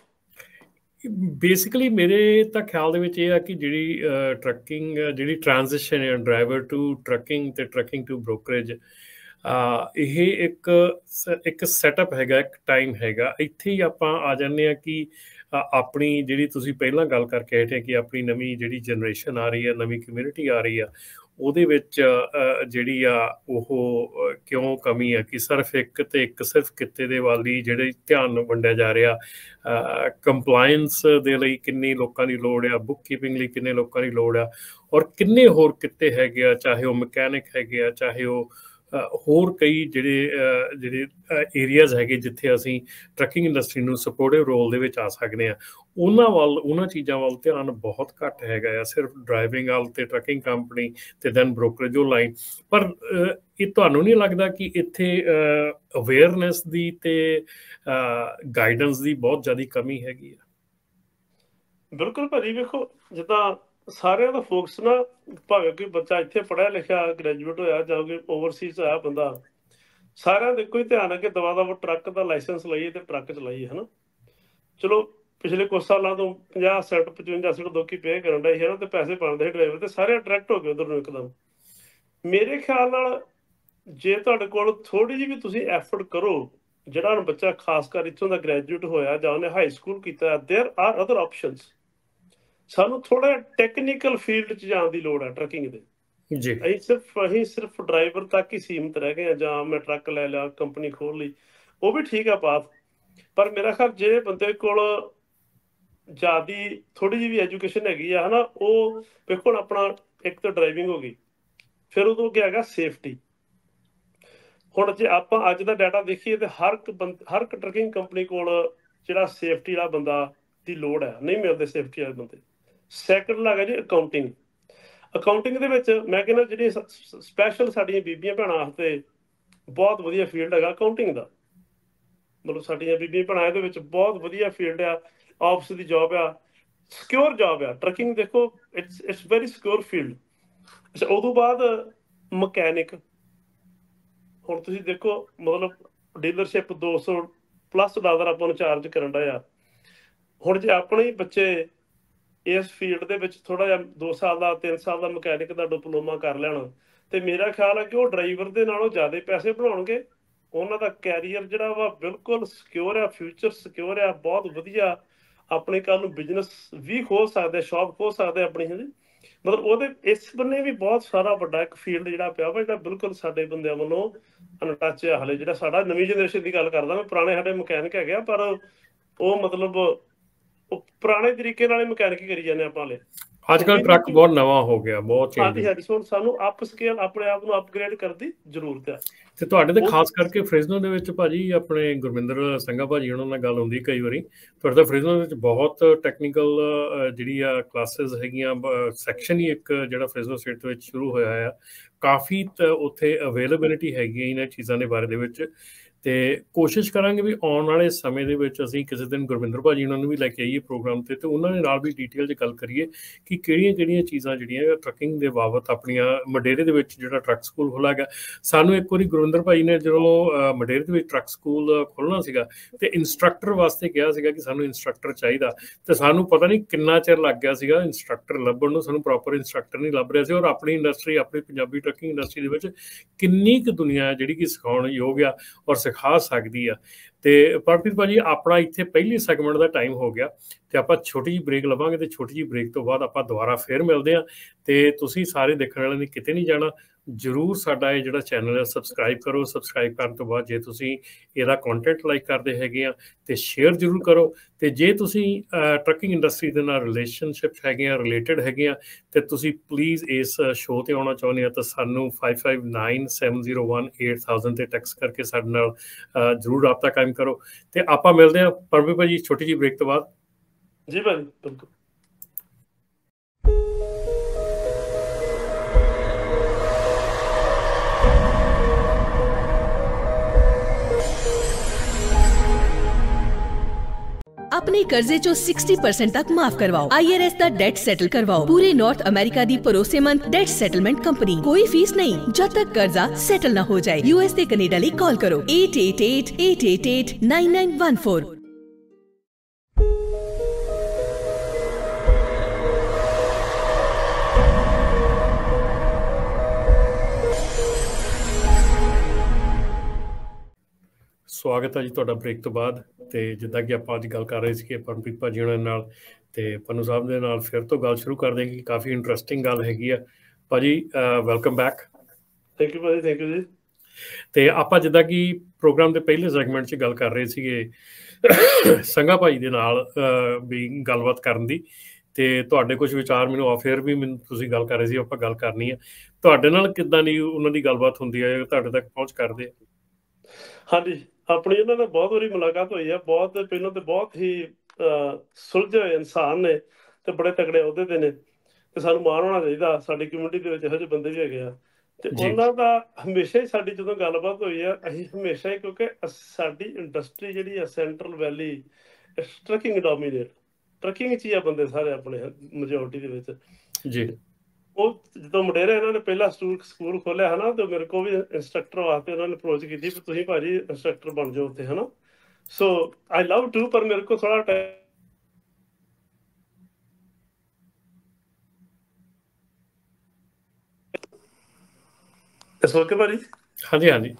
Basically ਮੇਰੇ ਤਾਂ ਖਿਆਲ ਦੇ ਵਿੱਚ ਇਹ ਆ ਕਿ ਜਿਹੜੀ ਟਰੱਕਿੰਗ, ਜਿਹੜੀ ਟ੍ਰਾਂਜੀਸ਼ਨ ਹੈ ਡਰਾਈਵਰ ਟੂ ਟਰੱਕਿੰਗ ਤੇ ਟਰੱਕਿੰਗ ਟੂ ਬ੍ਰੋਕਰੇਜ, ਇਹ ਇੱਕ ਇੱਕ ਸੈਟਅਪ ਹੈਗਾ, ਇੱਕ ਟਾਈਮ ਹੈਗਾ। ਇੱਥੇ ਹੀ ਆਪਾਂ ਆ ਜਾਂਦੇ ਹਾਂ ਕਿ ਆਪਣੀ ਜਿਹੜੀ ਤੁਸੀਂ ਪਹਿਲਾਂ ਗੱਲ ਕਰਕੇ ਹਟੇ ਕਿ ਆਪਣੀ ਨਵੀਂ ਜਿਹੜੀ ਜਨਰੇਸ਼ਨ ਆ ਰਹੀ ਹੈ, ਨਵੀਂ ਕਮਿਊਨਿਟੀ ਆ ਰਹੀ ਆ, ਉਹਦੇ ਵਿੱਚ ਜਿਹੜੀ ਆ ਉਹ ਕਿਉਂ ਕਮੀ ਆ ਕਿ ਸਿਰਫ ਇੱਕ ਤੇ ਇੱਕ ਸਿਰਫ ਕਿੱਤੇ ਦੇ ਵੱਲ ਹੀ ਜਿਹੜੇ ਧਿਆਨ ਵੰਡਿਆ ਜਾ ਰਿਹਾ। ਕੰਪਲਾਇੰਸ ਦੇ ਲਈ ਕਿੰਨੀ ਲੋਕਾਂ ਦੀ ਲੋੜ ਆ, ਬੁੱਕ ਕੀਪਿੰਗ ਲਈ ਕਿੰਨੇ ਲੋਕਾਂ ਦੀ ਲੋੜ ਆ, ਔਰ ਕਿੰਨੇ ਹੋਰ ਕਿੱਤੇ ਹੈਗੇ ਆ, ਚਾਹੇ ਉਹ ਮਕੈਨਿਕ ਹੈਗੇ ਆ, ਚਾਹੇ ਉਹ ਹੋਰ ਕਈ ਜਿਹੜੇ ਜਿਹੜੇ ਏਰੀਆਜ਼ ਹੈਗੇ ਜਿੱਥੇ ਅਸੀਂ ਟਰੱਕਿੰਗ ਇੰਡਸਟਰੀ ਨੂੰ ਸਪੋਰਟਿਵ ਰੋਲ ਦੇ ਵਿੱਚ ਆ ਸਕਦੇ ਹਾਂ। ਉਹਨਾਂ ਵੱਲ, ਉਹਨਾਂ ਚੀਜ਼ਾਂ ਵੱਲ ਧਿਆਨ ਬਹੁਤ ਘੱਟ ਹੈਗਾ ਆ, ਸਿਰਫ ਡਰਾਈਵਿੰਗ ਵੱਲ ਤੇ ਟਰੱਕਿੰਗ ਕੰਪਨੀ ਤੇ ਦੈਨ ਬ੍ਰੋਕਰੇਜ ਉਹ ਲਾਈਨ। ਪਰ ਇਹ ਤੁਹਾਨੂੰ ਨਹੀਂ ਲੱਗਦਾ ਕਿ ਇੱਥੇ ਅਵੇਅਰਨੈਸ ਦੀ ਤੇ ਗਾਈਡੈਂਸ ਦੀ ਬਹੁਤ ਜ਼ਿਆਦਾ ਕਮੀ ਹੈਗੀ ਆ? ਬਿਲਕੁਲ ਭਾਜੀ, ਵੇਖੋ ਜਿੱਦਾਂ ਸਾਰਿਆਂ ਦਾ ਫੋਕਸ ਨਾ, ਭਾਵੇਂ ਕੋਈ ਬੱਚਾ ਇੱਥੇ ਪੜ੍ਹਿਆ ਲਿਖਿਆ ਗ੍ਰੈਜੂਏਟ ਹੋਇਆ ਜਾਂ ਕੋਈ ਓਵਰਸੀਜ਼ ਆਇਆ ਬੰਦਾ, ਸਾਰਿਆਂ ਦਾ ਇੱਕੋ ਹੀ ਧਿਆਨ ਹੈ ਕਿ ਦਵਾ ਦਵਾ ਟਰੱਕ ਦਾ ਲਾਇਸੈਂਸ ਲਈਏ ਤੇ ਟਰੱਕ ਚਲਾਈਏ, ਹੈ ਨਾ। ਚਲੋ ਪਿਛਲੇ ਕੁਛ ਸਾਲਾਂ ਤੋਂ ਪੰਜਾਹ ਸੈਟ ਪਚਵੰਜਾ ਸੈਟ ਲੋਕੀ ਪੇ ਕਰਨ ਡਏ ਸੀ ਨਾ, ਤੇ ਪੈਸੇ ਬਣਦੇ ਸੀ ਡਰਾਈਵਰ, ਤੇ ਸਾਰੇ ਅਟਰੈਕਟ ਹੋ ਗਏ ਉਧਰ ਨੂੰ ਇੱਕਦਮ। ਮੇਰੇ ਖਿਆਲ ਨਾਲ ਜੇ ਤੁਹਾਡੇ ਕੋਲ ਥੋੜੀ ਜਿਹੀ ਵੀ ਤੁਸੀਂ ਐਫਰਟ ਕਰੋ, ਜਿਹੜਾ ਹੁਣ ਬੱਚਾ ਖਾਸ ਕਰ ਇੱਥੋਂ ਦਾ ਗ੍ਰੈਜੂਏਟ ਹੋਇਆ ਜਾਂ ਉਹਨੇ ਹਾਈ ਸਕੂਲ ਕੀਤਾ, ਦੇਅਰ ਆਰ ਅਦਰ ਆਪਸ਼ਨਸ। ਸਾਨੂੰ ਥੋੜਾ ਟੈਕਨੀਕਲ ਫੀਲਡ 'ਚ ਜਾਣ ਦੀ ਲੋੜ ਹੈ ਟਰੱਕਿੰਗ ਦੇ। ਜੀ ਅਸੀਂ ਸਿਰਫ ਅਸੀਂ ਸਿਰਫ ਡਰਾਈਵਰ ਤੱਕ ਹੀ ਸੀਮਿਤ ਰਹਿ ਗਏ ਆ, ਜਾਂ ਮੈਂ ਟਰੱਕ ਲੈ ਲਿਆ, ਕੰਪਨੀ ਖੋਲ ਲਈ, ਉਹ ਵੀ ਠੀਕ ਆ ਬਾਤ। ਪਰ ਮੇਰਾ ਖਿਆਲ ਜੇ ਬੰਦੇ ਕੋਲ ਜ਼ਿਆਦੀ ਥੋੜੀ ਜਿਹੀ ਵੀ ਐਜੂਕੇਸ਼ਨ ਹੈਗੀ ਆ ਹਨਾ, ਉਹ ਵੇਖੋ ਹੁਣ ਆਪਣਾ ਇੱਕ ਤਾਂ ਡਰਾਈਵਿੰਗ ਹੋ ਗਈ, ਫਿਰ ਉਦੋਂ ਕੀ ਹੈਗਾ ਸੇਫਟੀ। ਹੁਣ ਜੇ ਆਪਾਂ ਅੱਜ ਦਾ ਡਾਟਾ ਦੇਖੀਏ ਤੇ ਹਰ ਇੱਕ ਬੰਦ ਹਰ ਇੱਕ ਟਰਕਿੰਗ ਕੰਪਨੀ ਕੋਲ ਜਿਹੜਾ ਸੇਫਟੀ ਵਾਲਾ ਬੰਦਾ ਦੀ ਲੋੜ ਹੈ, ਨਹੀਂ ਮਿਲਦੇ ਸੇਫਟੀ ਵਾਲੇ ਬੰਦੇ। ਸੈਕੰਡ ਹੈਗਾ ਜੀ ਅਕਾਊਂਟਿੰਗ। ਅਕਾਊਂਟਿੰਗ ਦੇ ਵਿੱਚ ਮੈਂ ਕਹਿੰਦਾ ਜਿਹੜੀ ਸਪੈਸ਼ਲ ਸਾਡੀਆਂ ਬੀਬੀਆਂ ਭੈਣਾਂ ਵਾਸਤੇ ਬਹੁਤ ਵਧੀਆ ਫੀਲਡ ਹੈਗਾ ਅਕਾਊਂਟਿੰਗ ਦਾ। ਮਤਲਬ ਸਾਡੀਆਂ ਬੀਬੀਆਂ ਭੈਣਾਂ ਇਹਦੇ ਵਿੱਚ ਬਹੁਤ ਵਧੀਆ ਫੀਲਡ ਆ, ਆਫਿਸ ਦੀ ਜੌਬ ਆ, ਸਿਕਿਉਰ ਜੌਬ ਆ ਟਰਕਿੰਗ। ਦੇਖੋ it's it's very secure field. ਅੱਛਾ, ਉਦੋਂ ਬਾਅਦ ਮਕੈਨਿਕ। ਹੁਣ ਤੁਸੀਂ ਦੇਖੋ ਮਤਲਬ ਡੀਲਰਸ਼ਿਪ ਦੋ ਸੌ ਪਲੱਸ ਡਾਲਰ ਆਪਾਂ ਨੂੰ ਚਾਰਜ ਕਰਨ ਡਿਆ। ਹੁਣ ਜੇ ਆਪਣੇ ਹੀ ਬੱਚੇ ਇਸ ਫੀਲਡ ਦੇ ਵਿੱਚ ਥੋੜਾ ਜਿਹਾ ਦੋ ਸਾਲ ਦਾ ਤਿੰਨ ਸਾਲ ਦਾ ਮਕੈਨਿਕ ਦਾ ਡਿਪਲੋਮਾ ਕਰ ਲੈਣ, ਤੇ ਮੇਰਾ ਖਿਆਲ ਹੈ ਕਿ ਉਹ ਡਰਾਈਵਰ ਦੇ ਨਾਲੋਂ ਜ਼ਿਆਦਾ ਪੈਸੇ ਬਣਾਉਣਗੇ। ਉਹਨਾਂ ਦਾ ਕੈਰੀਅਰ ਜਿਹੜਾ ਵਾ ਬਿਲਕੁਲ ਸਿਕਿਉਰ ਆ, ਫਿਊਚਰ ਸਿਕਿਉਰ ਆ, ਬਹੁਤ ਵਧੀਆ। ਆਪਣੇ ਕੱਲ ਨੂੰ ਬਿਜ਼ਨਸ ਵੀ ਖੋਲ ਸਕਦੇ, ਸ਼ਾਪ ਖੋਲ ਸਕਦੇ ਆਪਣੀ। ਹਾਂਜੀ, ਮਤਲਬ ਉਹਦੇ ਇਸ ਬੰਨੇ ਵੀ ਬਹੁਤ ਸਾਰਾ ਵੱਡਾ ਇੱਕ ਫੀਲਡ ਜਿਹੜਾ ਪਿਆ ਵਾ, ਜਿਹੜਾ ਬਿਲਕੁਲ ਸਾਡੇ ਬੰਦਿਆਂ ਵੱਲੋਂ ਅਨਟੱਚ ਆ ਹਲੇ। ਜਿਹੜਾ ਸਾਡਾ ਨਵੀਂ ਜਨਰੇਸ਼ਨ ਦੀ ਗੱਲ ਕਰਦਾ ਮੈਂ, ਪੁਰਾਣੇ ਸਾਡੇ ਮਕੈਨਿਕ ਹੈਗੇ ਆ, ਪਰ ਉਹ ਮਤਲਬ ਉਹ ਪੁਰਾਣੇ ਤਰੀਕੇ ਨਾਲ ਮਕੈਨਿਕ ਕਰੀ ਜਾਂਦੇ ਆਪਾਂ ਹਲੇ। ਅੱਜ ਕੱਲ੍ਹ ਟਰੱਕ ਬਹੁਤ ਨਵਾਂ ਹੋ ਗਿਆ, ਬਹੁਤ ਚੇਂਜ। ਹਾਂਜੀ ਹਾਂਜੀ, ਹੁਣ ਸਾਨੂੰ ਅਪ ਸਕੇਲ ਆਪਣੇ ਆਪ ਨੂੰ ਅਪਗ੍ਰੇਡ ਕਰਨ ਦੀ ਜ਼ਰੂਰਤ ਆ। ਤੇ ਤੁਹਾਡੇ ਤੇ ਖਾਸ ਕਰਕੇ ਫ੍ਰਿਜ਼ਨੋ ਦੇ ਵਿੱਚ ਭਾਜੀ ਆਪਣੇ ਗੁਰਮਿੰਦਰ ਸੰਘਾ ਭਾਜੀ ਉਹਨਾਂ ਨਾਲ ਗੱਲ ਹੁੰਦੀ ਕਈ ਵਾਰੀ। ਤੁਹਾਡੇ ਤਾਂ ਫ੍ਰਿਜ਼ਨੋ ਦੇ ਵਿੱਚ ਬਹੁਤ ਟੈਕਨੀਕਲ ਜਿਹੜੀ ਆ ਕਲਾਸਿਸ ਹੈਗੀਆਂ, ਸੈਕਸ਼ਨ ਹੀ ਇੱਕ ਜਿਹੜਾ ਫ੍ਰਿਜ਼ਨੋ ਸਟੇਟ ਦੇ ਵਿੱਚ ਸ਼ੁਰੂ ਹੋਇਆ ਆ। ਕਾਫੀ ਉੱਥੇ ਅਵੇਲੇਬਿਲਿਟੀ ਹੈਗੀ ਇਹਨਾਂ ਚੀਜ਼ਾਂ ਦੇ ਬਾਰੇ ਦੇ ਵਿੱਚ। ਤੇ ਕੋਸ਼ਿਸ਼ ਕਰਾਂਗੇ ਵੀ ਆਉਣ ਵਾਲੇ ਸਮੇਂ ਦੇ ਵਿੱਚ ਅਸੀਂ ਕਿਸੇ ਦਿਨ ਗੁਰਮਿੰਦਰ ਭਾਜੀ ਉਹਨਾਂ ਨੂੰ ਵੀ ਲੈ ਕੇ ਆਈਏ ਪ੍ਰੋਗਰਾਮ ਤੇ, ਤੇ ਉਹਨਾਂ ਦੇ ਨਾਲ ਵੀ ਡਿਟੇਲ 'ਚ ਗੱਲ ਕਰੀਏ ਕਿ ਕਿਹੜੀਆਂ ਕਿਹੜੀਆਂ ਚੀਜ਼ਾਂ ਜਿਹੜੀਆਂ ਟਰੱਕਿੰਗ ਦੇ ਬਾਬਤ ਆਪਣੀਆਂ ਮਡੇਰੇ ਦੇ ਵਿੱਚ ਜਿਹੜਾ ਟਰੱਕ ਸਕੂਲ ਖੁੱਲ੍ਹਾ ਗਿਆ। ਸਾਨੂੰ ਇੱਕ ਵਾਰੀ ਗੁਰਵਿੰਦਰ ਭਾਈ ਨੇ ਜਦੋਂ ਮਡੇਰੇ ਦੇ ਵਿੱਚ ਟਰੱਕ ਸਕੂਲ ਖੋਲ੍ਹਣਾ ਸੀਗਾ ਤੇ ਇੰਸਟਰਕਟਰ ਵਾਸਤੇ ਕਿਹਾ ਸੀਗਾ ਕਿ ਸਾਨੂੰ ਇੰਸਟਰਕਟਰ ਚਾਹੀਦਾ, ਤੇ ਸਾਨੂੰ ਪਤਾ ਨਹੀਂ ਕਿੰਨਾ ਚਿਰ ਲੱਗ ਗਿਆ ਸੀਗਾ ਇੰਸਟਰਕਟਰ ਲੱਭਣ ਨੂੰ। ਸਾਨੂੰ ਪ੍ਰੋਪਰ ਇੰਸਟਰਕਟਰ ਨਹੀਂ ਲੱਭ ਰਿਹਾ ਸੀ। ਔਰ ਆਪਣੀ ਇੰਡਸਟਰੀ, ਆਪਣੀ ਪੰਜਾਬੀ ਟਰੱਕਿੰਗ ਇੰਡਸਟਰੀ ਦੇ ਵਿੱਚ ਕਿੰਨੀ ਕੁ ਦੁਨੀਆ ਜਿਹੜੀ ਕਿ ਸਿਖਾਉਣ ਯੋਗ ਆ ਔਰ ਸਿਖਾ ਸਕਦੀ ਆ। ਤੇ ਪਰਮਪ੍ਰੀਤ ਭਾਜੀ, ਆਪਣਾ ਇੱਥੇ ਪਹਿਲੀ ਸੈਗਮੈਂਟ ਦਾ ਟਾਈਮ ਹੋ ਗਿਆ ਤੇ ਆਪਾਂ ਛੋਟੀ ਜਿਹੀ ਬ੍ਰੇਕ ਲਵਾਂਗੇ, ਤੇ ਛੋਟੀ ਜਿਹੀ ਬ੍ਰੇਕ ਤੋਂ ਬਾਅਦ ਆਪਾਂ ਦੁਬਾਰਾ ਫੇਰ ਮਿਲਦੇ ਹਾਂ। ਤੇ ਤੁਸੀਂ ਸਾਰੇ ਦੇਖਣ ਵਾਲਿਆਂ ਨੇ ਕਿਤੇ ਨਹੀਂ ਜਾਣਾ, ਜ਼ਰੂਰ ਸਾਡਾ ਇਹ ਜਿਹੜਾ ਚੈਨਲ ਹੈ ਸਬਸਕ੍ਰਾਈਬ ਕਰੋ। ਸਬਸਕ੍ਰਾਈਬ ਕਰਨ ਤੋਂ ਬਾਅਦ ਜੇ ਤੁਸੀਂ ਇਹਦਾ ਕੰਟੈਂਟ ਲਾਈਕ ਕਰਦੇ ਹੈਗੇ ਆ ਤੇ ਸ਼ੇਅਰ ਜ਼ਰੂਰ ਕਰੋ। ਤੇ ਜੇ ਤੁਸੀਂ ਟਰੱਕਿੰਗ ਇੰਡਸਟਰੀ ਦੇ ਨਾਲ ਰਿਲੇਸ਼ਨਸ਼ਿਪ ਹੈਗੇ ਆ, ਰਿਲੇਟਡ ਹੈਗੇ ਆ, ਤੇ ਤੁਸੀਂ ਪਲੀਜ਼ ਇਸ ਸ਼ੋਅ ਤੇ ਆਉਣਾ ਚਾਹੁੰਦੇ ਆ ਤਾਂ ਸਾਨੂੰ five five nine seven zero one eight thousand ਤੇ ਟੈਕਸਟ ਕਰਕੇ ਸਾਡੇ ਨਾਲ ਜ਼ਰੂਰ ਰਾਬਤਾ ਕਾਇਮ ਕਰੋ। ਤੇ ਆਪਾਂ ਮਿਲਦੇ ਹਾਂ ਪਰਮਪ੍ਰੀਤ ਭਾਜੀ ਛੋਟੀ ਜਿਹੀ ਬ੍ਰੇਕ ਤੋਂ ਬਾਅਦ। ਜੀ ਭਾਜੀ, ਬਿਲਕੁਲ। अपने कर्जे चो साठ परसेंट तक माफ करवाओ। आई आर एस दा डेट सेटल करवाओ। पूरे नॉर्थ अमेरिका दी भरोसेमंद डेट सेटलमेंट कंपनी। कोई फीस नहीं जब तक कर्जा सेटल ना हो जाए। यूएस ते कनेडा ਲਈ कॉल करो eight eight eight eight eight eight nine nine one four. ਸਵਾਗਤ ਹੈ ਜੀ ਤੁਹਾਡਾ ਬ੍ਰੇਕ ਤੋਂ ਬਾਅਦ। ਤੇ ਜਿੱਦਾਂ ਕਿ ਆਪਾਂ ਅੱਜ ਗੱਲ ਕਰ ਰਹੇ ਸੀ ਕਿ ਪਰਮਪ੍ਰੀਤ ਭਾਜੀ ਉਹਨਾਂ ਨਾਲ ਤੇ ਪੰਨੂ ਸਾਹਿਬ ਦੇ ਨਾਲ ਫਿਰ ਤੋਂ ਗੱਲ ਸ਼ੁਰੂ ਕਰ ਦੇਗੀ। ਕਾਫੀ ਇੰਟਰਸਟਿੰਗ ਗੱਲ ਹੈਗੀ ਆ ਭਾਜੀ। Welcome back. ਥੈਂਕ ਯੂ ਭਾਜੀ, ਥੈਂਕ ਯੂ ਜੀ। ਤੇ ਆਪਾਂ ਜਿੱਦਾਂ ਕਿ ਪ੍ਰੋਗਰਾਮ ਦੇ ਪਹਿਲੇ ਸੈਗਮੈਂਟ 'ਚ ਗੱਲ ਕਰ ਰਹੇ ਸੀਗੇ ਸੰਘਾ ਭਾਈ ਦੇ ਨਾਲ ਵੀ ਗੱਲਬਾਤ ਕਰਨ ਦੀ, ਤੇ ਤੁਹਾਡੇ ਕੁਝ ਵਿਚਾਰ ਮੈਨੂੰ ਆਫੇਅਰ ਵੀ ਮੈਨੂੰ ਤੁਸੀਂ ਗੱਲ ਕਰ ਰਹੇ ਸੀ, ਆਪਾਂ ਗੱਲ ਕਰਨੀ ਆ। ਤੁਹਾਡੇ ਨਾਲ ਕਿੱਦਾਂ ਦੀ ਉਹਨਾਂ ਦੀ ਗੱਲਬਾਤ ਹੁੰਦੀ ਹੈ, ਤੁਹਾਡੇ ਤੱਕ ਪਹੁੰਚ ਕਰਦੇ ਆ? ਹਾਂਜੀ, ਆਪਣੀ ਉਹਨਾਂ ਨਾਲ ਬਹੁਤ ਵਾਰੀ ਮੁਲਾਕਾਤ ਹੋਈ ਆ। ਬਹੁਤ ਪਹਿਲਾਂ ਤੇ ਬਹੁਤ ਹੀ ਸੁਲਝੇ ਹੋਏ ਇਨਸਾਨ ਨੇ ਤੇ ਬੜੇ ਤਕੜੇ ਅਹੁਦੇ ਤੇ ਨੇ, ਤੇ ਸਾਨੂੰ ਮਾਣ ਹੋਣਾ ਚਾਹੀਦਾ ਸਾਡੀ ਕਮਿਊਨਿਟੀ ਦੇ ਵਿੱਚ ਇਹੋ ਜਿਹੇ ਬੰਦੇ ਵੀ ਹੈਗੇ ਆ। ਤੇ ਉਹਨਾਂ ਦਾ ਹਮੇਸ਼ਾ ਹੀ ਸਾਡੀ ਜਦੋਂ ਗੱਲਬਾਤ ਹੋਈ ਆ, ਅਸੀਂ ਹਮੇਸ਼ਾ ਹੀ, ਕਿਉਂਕਿ ਸਾਡੀ ਇੰਡਸਟਰੀ ਜਿਹੜੀ ਆ Central Valley trucking dominate, trucking 'ਚ ਹੀ ਆ ਬੰਦੇ ਸਾਰੇ ਆਪਣੇ ਮੈਜੋਰਟੀ ਦੇ ਵਿੱਚ ਜੀ। ਉਹ ਜਦੋਂ ਮੁੰਡੇਰੇ ਇਹਨਾਂ ਨੇ ਪਹਿਲਾ ਸਕੂਲ ਖੋਲਿਆ ਹੈ ਨਾ, ਤੇ ਮੇਰੇ ਕੋਲ ਵੀ ਇੰਸਟਰਕਟਰ ਵਾਸਤੇ ਉਹਨਾਂ ਨੇ ਅਪਰੋਚ ਕੀਤੀ ਵੀ ਤੁਸੀਂ ਭਾਜੀ ਇੰਸਟਰਕਟਰ ਬਣ ਜਾਓ ਉੱਥੇ, ਹੈ ਨਾ। ਸੋ ਆਈ ਲਵ ਟੂ, ਪਰ ਮੇਰੇ ਕੋਲ ਥੋੜਾ ਟਾਈਮ ਇਸ ਓਕੇ ਭਾਜੀ। ਹਾਂਜੀ ਹਾਂਜੀ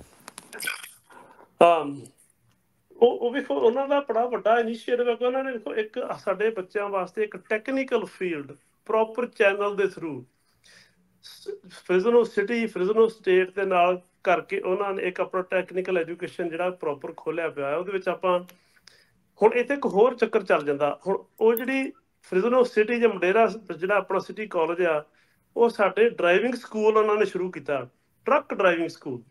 ਹਾਂ ਉਹ ਉਹ ਵੇਖੋ ਉਹਨਾਂ ਦਾ ਬੜਾ ਵੱਡਾ ਇਨੀਸ਼ੀਏਟਿਵ ਹੈ ਕਿ ਉਹਨਾਂ ਨੇ ਵੇਖੋ ਇੱਕ ਸਾਡੇ ਬੱਚਿਆਂ ਵਾਸਤੇ ਇੱਕ ਟੈਕਨੀਕਲ ਫੀਲਡ ਪ੍ਰੋਪਰ ਚੈਨਲ ਦੇ through Fresno City Fresno State ਦੇ ਨਾਲ ਕਰਕੇ ਉਹਨਾਂ ਨੇ ਇੱਕ ਆਪਣਾ ਟੈਕਨੀਕਲ ਐਜੂਕੇਸ਼ਨ ਜਿਹੜਾ ਪ੍ਰੋਪਰ ਖੋਲਿਆ ਪਿਆ ਉਹਦੇ ਵਿੱਚ ਆਪਾਂ ਹੁਣ ਇੱਥੇ ਇੱਕ ਹੋਰ ਚੱਕਰ ਚੱਲ ਜਾਂਦਾ ਹੁਣ ਉਹ ਜਿਹੜੀ ਫ੍ਰਿਜ਼ਨੋ ਸਿਟੀ ਜਾਂ ਮੰਡੇਰਾ ਜਿਹੜਾ ਆਪਣਾ ਸਿਟੀ ਕਾਲਜ ਆ ਉਹ ਸਾਡੇ ਡਰਾਈਵਿੰਗ ਸਕੂਲ ਉਹਨਾਂ ਨੇ ਸ਼ੁਰੂ ਕੀਤਾ ਟਰੱਕ ਡਰਾਈਵਿੰਗ ਸਕੂਲ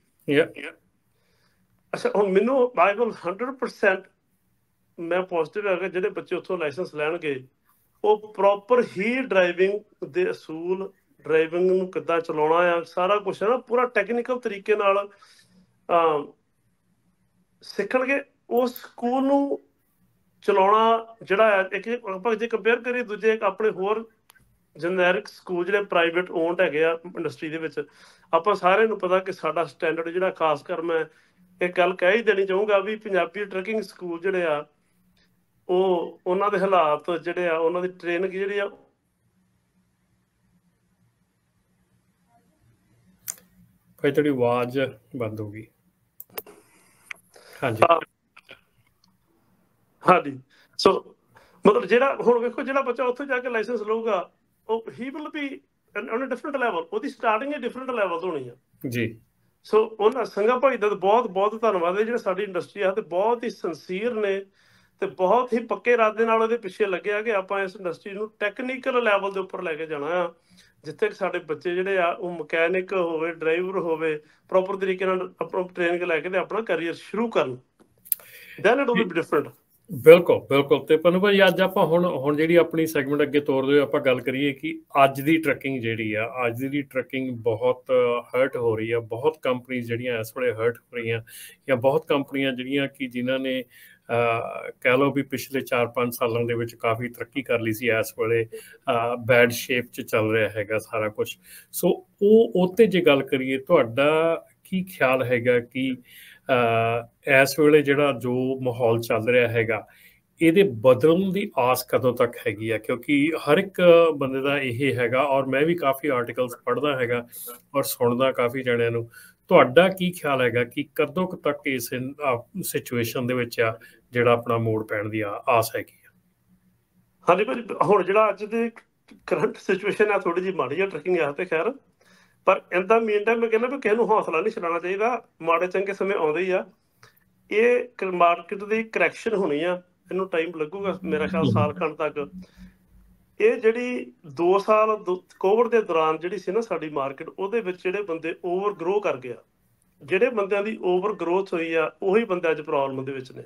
ਅੱਛਾ ਹੁਣ ਮੈਨੂੰ ਬਾਈਬਲ ਹੰਡਰਡ ਪਰਸੈਂਟ ਮੈਂ ਪੋਜ਼ਿਟਿਵ ਹੈਗਾ ਜਿਹੜੇ ਬੱਚੇ ਉੱਥੋਂ ਲਾਇਸੈਂਸ ਲੈਣਗੇ ਉਹ ਪ੍ਰੋਪਰ ਹੀ ਡਰਾਈਵਿੰਗ ਦੇ ਅਸੂਲ ਡਰਾਈਵਿੰਗ ਨੂੰ ਕਿੱਦਾਂ ਚਲਾਉਣਾ ਆ ਸਾਰਾ ਕੁਛ ਹੈ ਨਾ ਪੂਰਾ ਟੈਕਨੀਕਲ ਤਰੀਕੇ ਨਾਲ ਸਿੱਖਣਗੇ ਉਸ ਸਕੂਲ ਨੂੰ ਚਲਾਉਣਾ ਜਿਹੜਾ ਹੈ ਇੱਕ ਆਪਾਂ ਜੇ ਕੰਪੇਅਰ ਕਰੀਏ ਦੂਜੇ ਆਪਣੇ ਹੋਰ ਜਨਰਿਕ ਸਕੂਲ ਜਿਹੜੇ ਪ੍ਰਾਈਵੇਟ ਓਨਡ ਹੈਗੇ ਆ ਇੰਡਸਟਰੀ ਦੇ ਵਿੱਚ ਆਪਾਂ ਸਾਰਿਆਂ ਨੂੰ ਪਤਾ ਕਿ ਸਾਡਾ ਸਟੈਂਡਰਡ ਜਿਹੜਾ ਖਾਸ ਕਰ ਮੈਂ ਇਹ ਗੱਲ ਕਹਿ ਹੀ ਦੇਣੀ ਚਾਹੂੰਗਾ ਵੀ ਪੰਜਾਬੀ ਟਰੱਕਿੰਗ ਸਕੂਲ ਜਿਹੜੇ ਆ ਉਹ ਉਹਨਾਂ ਦੇ ਹਾਲਾਤ ਜਿਹੜੇ ਆ ਉਹਨਾਂ ਦੀ ਟ੍ਰੇਨਿੰਗ ਜਿਹੜੀ ਆ ਭਾਈ ਤੁਹਾਡੀ ਆਵਾਜ਼ ਬੰਦ ਹੋ ਗਈ ਹਾਂਜੀ ਹਾਂਜੀ ਸੋ ਮਤਲਬ ਜਿਹੜਾ ਹੁਣ ਵੇਖੋ ਜਿਹੜਾ ਬੱਚਾ ਉੱਥੇ ਜਾ ਕੇ ਲਾਇਸੈਂਸ ਲਊਗਾ ਉਹ he will be on a different level ਉਹਦੀ ਸਟਾਰਟਿੰਗ ਹੀ ਡਿਫਰੈਂਟ ਲੈਵਲ ਤੋਂ ਹੋਣੀ ਆ ਜੀ ਸੋ ਉਹਨਾਂ ਸੰਗਾ ਭਾਈ ਦਾ ਬਹੁਤ ਬਹੁਤ ਧੰਨਵਾਦ ਹੈ ਜਿਹੜਾ ਸਾਡੀ ਇੰਡਸਟਰੀ ਆ ਤੇ ਬਹੁਤ ਹੀ ਸਿੰਸੀਅਰ ਨੇ ਤੇ ਬਹੁਤ ਹੀ ਪੱਕੇ ਇਰਾਦੇ ਨਾਲ ਉਹਦੇ ਪਿੱਛੇ ਲੱਗਿਆ ਕਿ ਆਪਾਂ ਇਸ ਇੰਡਸਟਰੀ ਨੂੰ ਟੈਕਨੀਕਲ ਲੈਵਲ ਦੇ ਉੱਪਰ ਲੈ ਕੇ ਜਾਣਾ ਆ ਜਿੱਥੇ ਸਾਡੇ ਬੱਚੇ ਜਿਹੜੇ ਆ ਉਹ ਮਕੈਨਿਕ ਹੋਵੇ ਡਰਾਈਵਰ ਹੋਵੇ ਪ੍ਰੋਪਰ ਤਰੀਕੇ ਨਾਲ ਆਪਣਾ ਟ੍ਰੇਨਿੰਗ ਲੈ ਕੇ ਤੇ ਆਪਣਾ ਕੈਰੀਅਰ ਸ਼ੁਰੂ ਕਰਨ then it will be different ਬਿਲਕੁਲ ਬਿਲਕੁਲ ਤੇ ਪਨੂ ਭਾਈ ਅੱਜ ਆਪਾਂ ਹੁਣ ਹੁਣ ਜਿਹੜੀ ਆਪਣੀ ਸੈਗਮੈਂਟ ਅੱਗੇ ਤੋਰਦੇ ਹੋਏ ਆਪਾਂ ਗੱਲ ਕਰੀਏ ਕਿ ਅੱਜ ਦੀ ਟਰੱਕਿੰਗ ਜਿਹੜੀ ਆ ਅੱਜ ਦੀ ਟਰੱਕਿੰਗ ਬਹੁਤ ਹਰਟ ਹੋ ਰਹੀ ਆ ਬਹੁਤ ਕੰਪਨੀਆਂ ਜਿਹੜੀਆਂ ਇਸ ਵੇਲੇ ਹਰਟ ਹੋ ਰਹੀਆਂ ਜਾਂ ਬਹੁਤ ਕੰਪਨੀਆਂ ਜਿਹੜੀਆਂ ਕਿ ਜਿਨ੍ਹਾਂ ਨੇ ਕਹਿ ਲਓ ਵੀ ਪਿਛਲੇ ਚਾਰ ਪੰਜ ਸਾਲਾਂ ਦੇ ਵਿੱਚ ਕਾਫੀ ਤਰੱਕੀ ਕਰ ਲਈ ਸੀ ਇਸ ਵੇਲੇ ਬੈਡ ਸ਼ੇਪ 'ਚ ਚੱਲ ਰਿਹਾ ਹੈਗਾ ਸਾਰਾ ਕੁਛ ਸੋ ਉਹ ਉਹ 'ਤੇ ਜੇ ਗੱਲ ਕਰੀਏ ਤੁਹਾਡਾ ਕੀ ਖਿਆਲ ਹੈਗਾ ਕਿ ਇਸ ਵੇਲੇ ਜਿਹੜਾ ਜੋ ਮਾਹੌਲ ਚੱਲ ਰਿਹਾ ਹੈਗਾ ਇਹਦੇ ਬਦਲਣ ਦੀ ਆਸ ਕਦੋਂ ਤੱਕ ਹੈਗੀ ਆ ਕਿਉਂਕਿ ਹਰ ਇੱਕ ਬੰਦੇ ਦਾ ਇਹ ਹੈਗਾ ਔਰ ਮੈਂ ਵੀ ਕਾਫੀ ਆਰਟੀਕਲਸ ਪੜ੍ਹਦਾ ਹੈਗਾ ਔਰ ਸੁਣਦਾ ਕਾਫੀ ਜਣਿਆਂ ਨੂੰ ਤੁਹਾਡਾ ਕੀ ਖਿਆਲ ਹੈਗਾ ਕਿ ਕਦੋਂ ਕੁ ਤੱਕ ਇਸ ਸਿਚੁਏਸ਼ਨ ਦੇ ਵਿੱਚ ਆ ਜਿਹੜਾ ਆਪਣਾ ਮੋੜ ਪੈਣ ਦੀ ਆਸ ਹੈਗੀ ਆ ਹਾਂਜੀ ਭਾਜੀ ਹੁਣ ਜਿਹੜਾ ਅੱਜ ਦੇ ਕਰੰਟ ਸਿਚੁਏਸ਼ਨ ਆ ਥੋੜੀ ਜਿਹੀ ਮਾੜੀ ਆ ਟਰੱਕਿੰਗ ਆ ਤੇ ਖੈਰ ਪਰ ਇਹਦਾ ਮੇਨ ਟਾਈਮ ਮੈਂ ਕਹਿੰਦਾ ਵੀ ਕਿਸੇ ਨੂੰ ਹੌਸਲਾ ਨਹੀਂ ਛੱਡਣਾ ਚਾਹੀਦਾ ਮਾੜੇ ਚੰਗੇ ਸਮੇਂ ਆਉਂਦੇ ਹੀ ਆ ਇਹ ਮਾਰਕੀਟ ਦੀ ਕਰੈਕਸ਼ਨ ਹੋਣੀ ਆ ਇਹਨੂੰ ਟਾਈਮ ਲੱਗੂਗਾ ਮੇਰਾ ਖਿਆਲ ਸਾਲ ਖੰਡ ਤੱਕ ਇਹ ਜਿਹੜੀ ਦੋ ਸਾਲ ਕੋਵਿਡ ਦੇ ਦੌਰਾਨ ਜਿਹੜੀ ਸੀ ਨਾ ਸਾਡੀ ਮਾਰਕੀਟ ਉਹਦੇ ਵਿੱਚ ਜਿਹੜੇ ਬੰਦੇ ਓਵਰ ਗਰੋ ਕਰ ਗਿਆ ਜਿਹੜੇ ਬੰਦਿਆਂ ਦੀ ਓਵਰ ਗਰੋਥ ਹੋਈ ਆ ਉਹੀ ਬੰਦੇ ਅੱਜ ਪ੍ਰੋਬਲਮ ਦੇ ਵਿੱਚ ਨੇ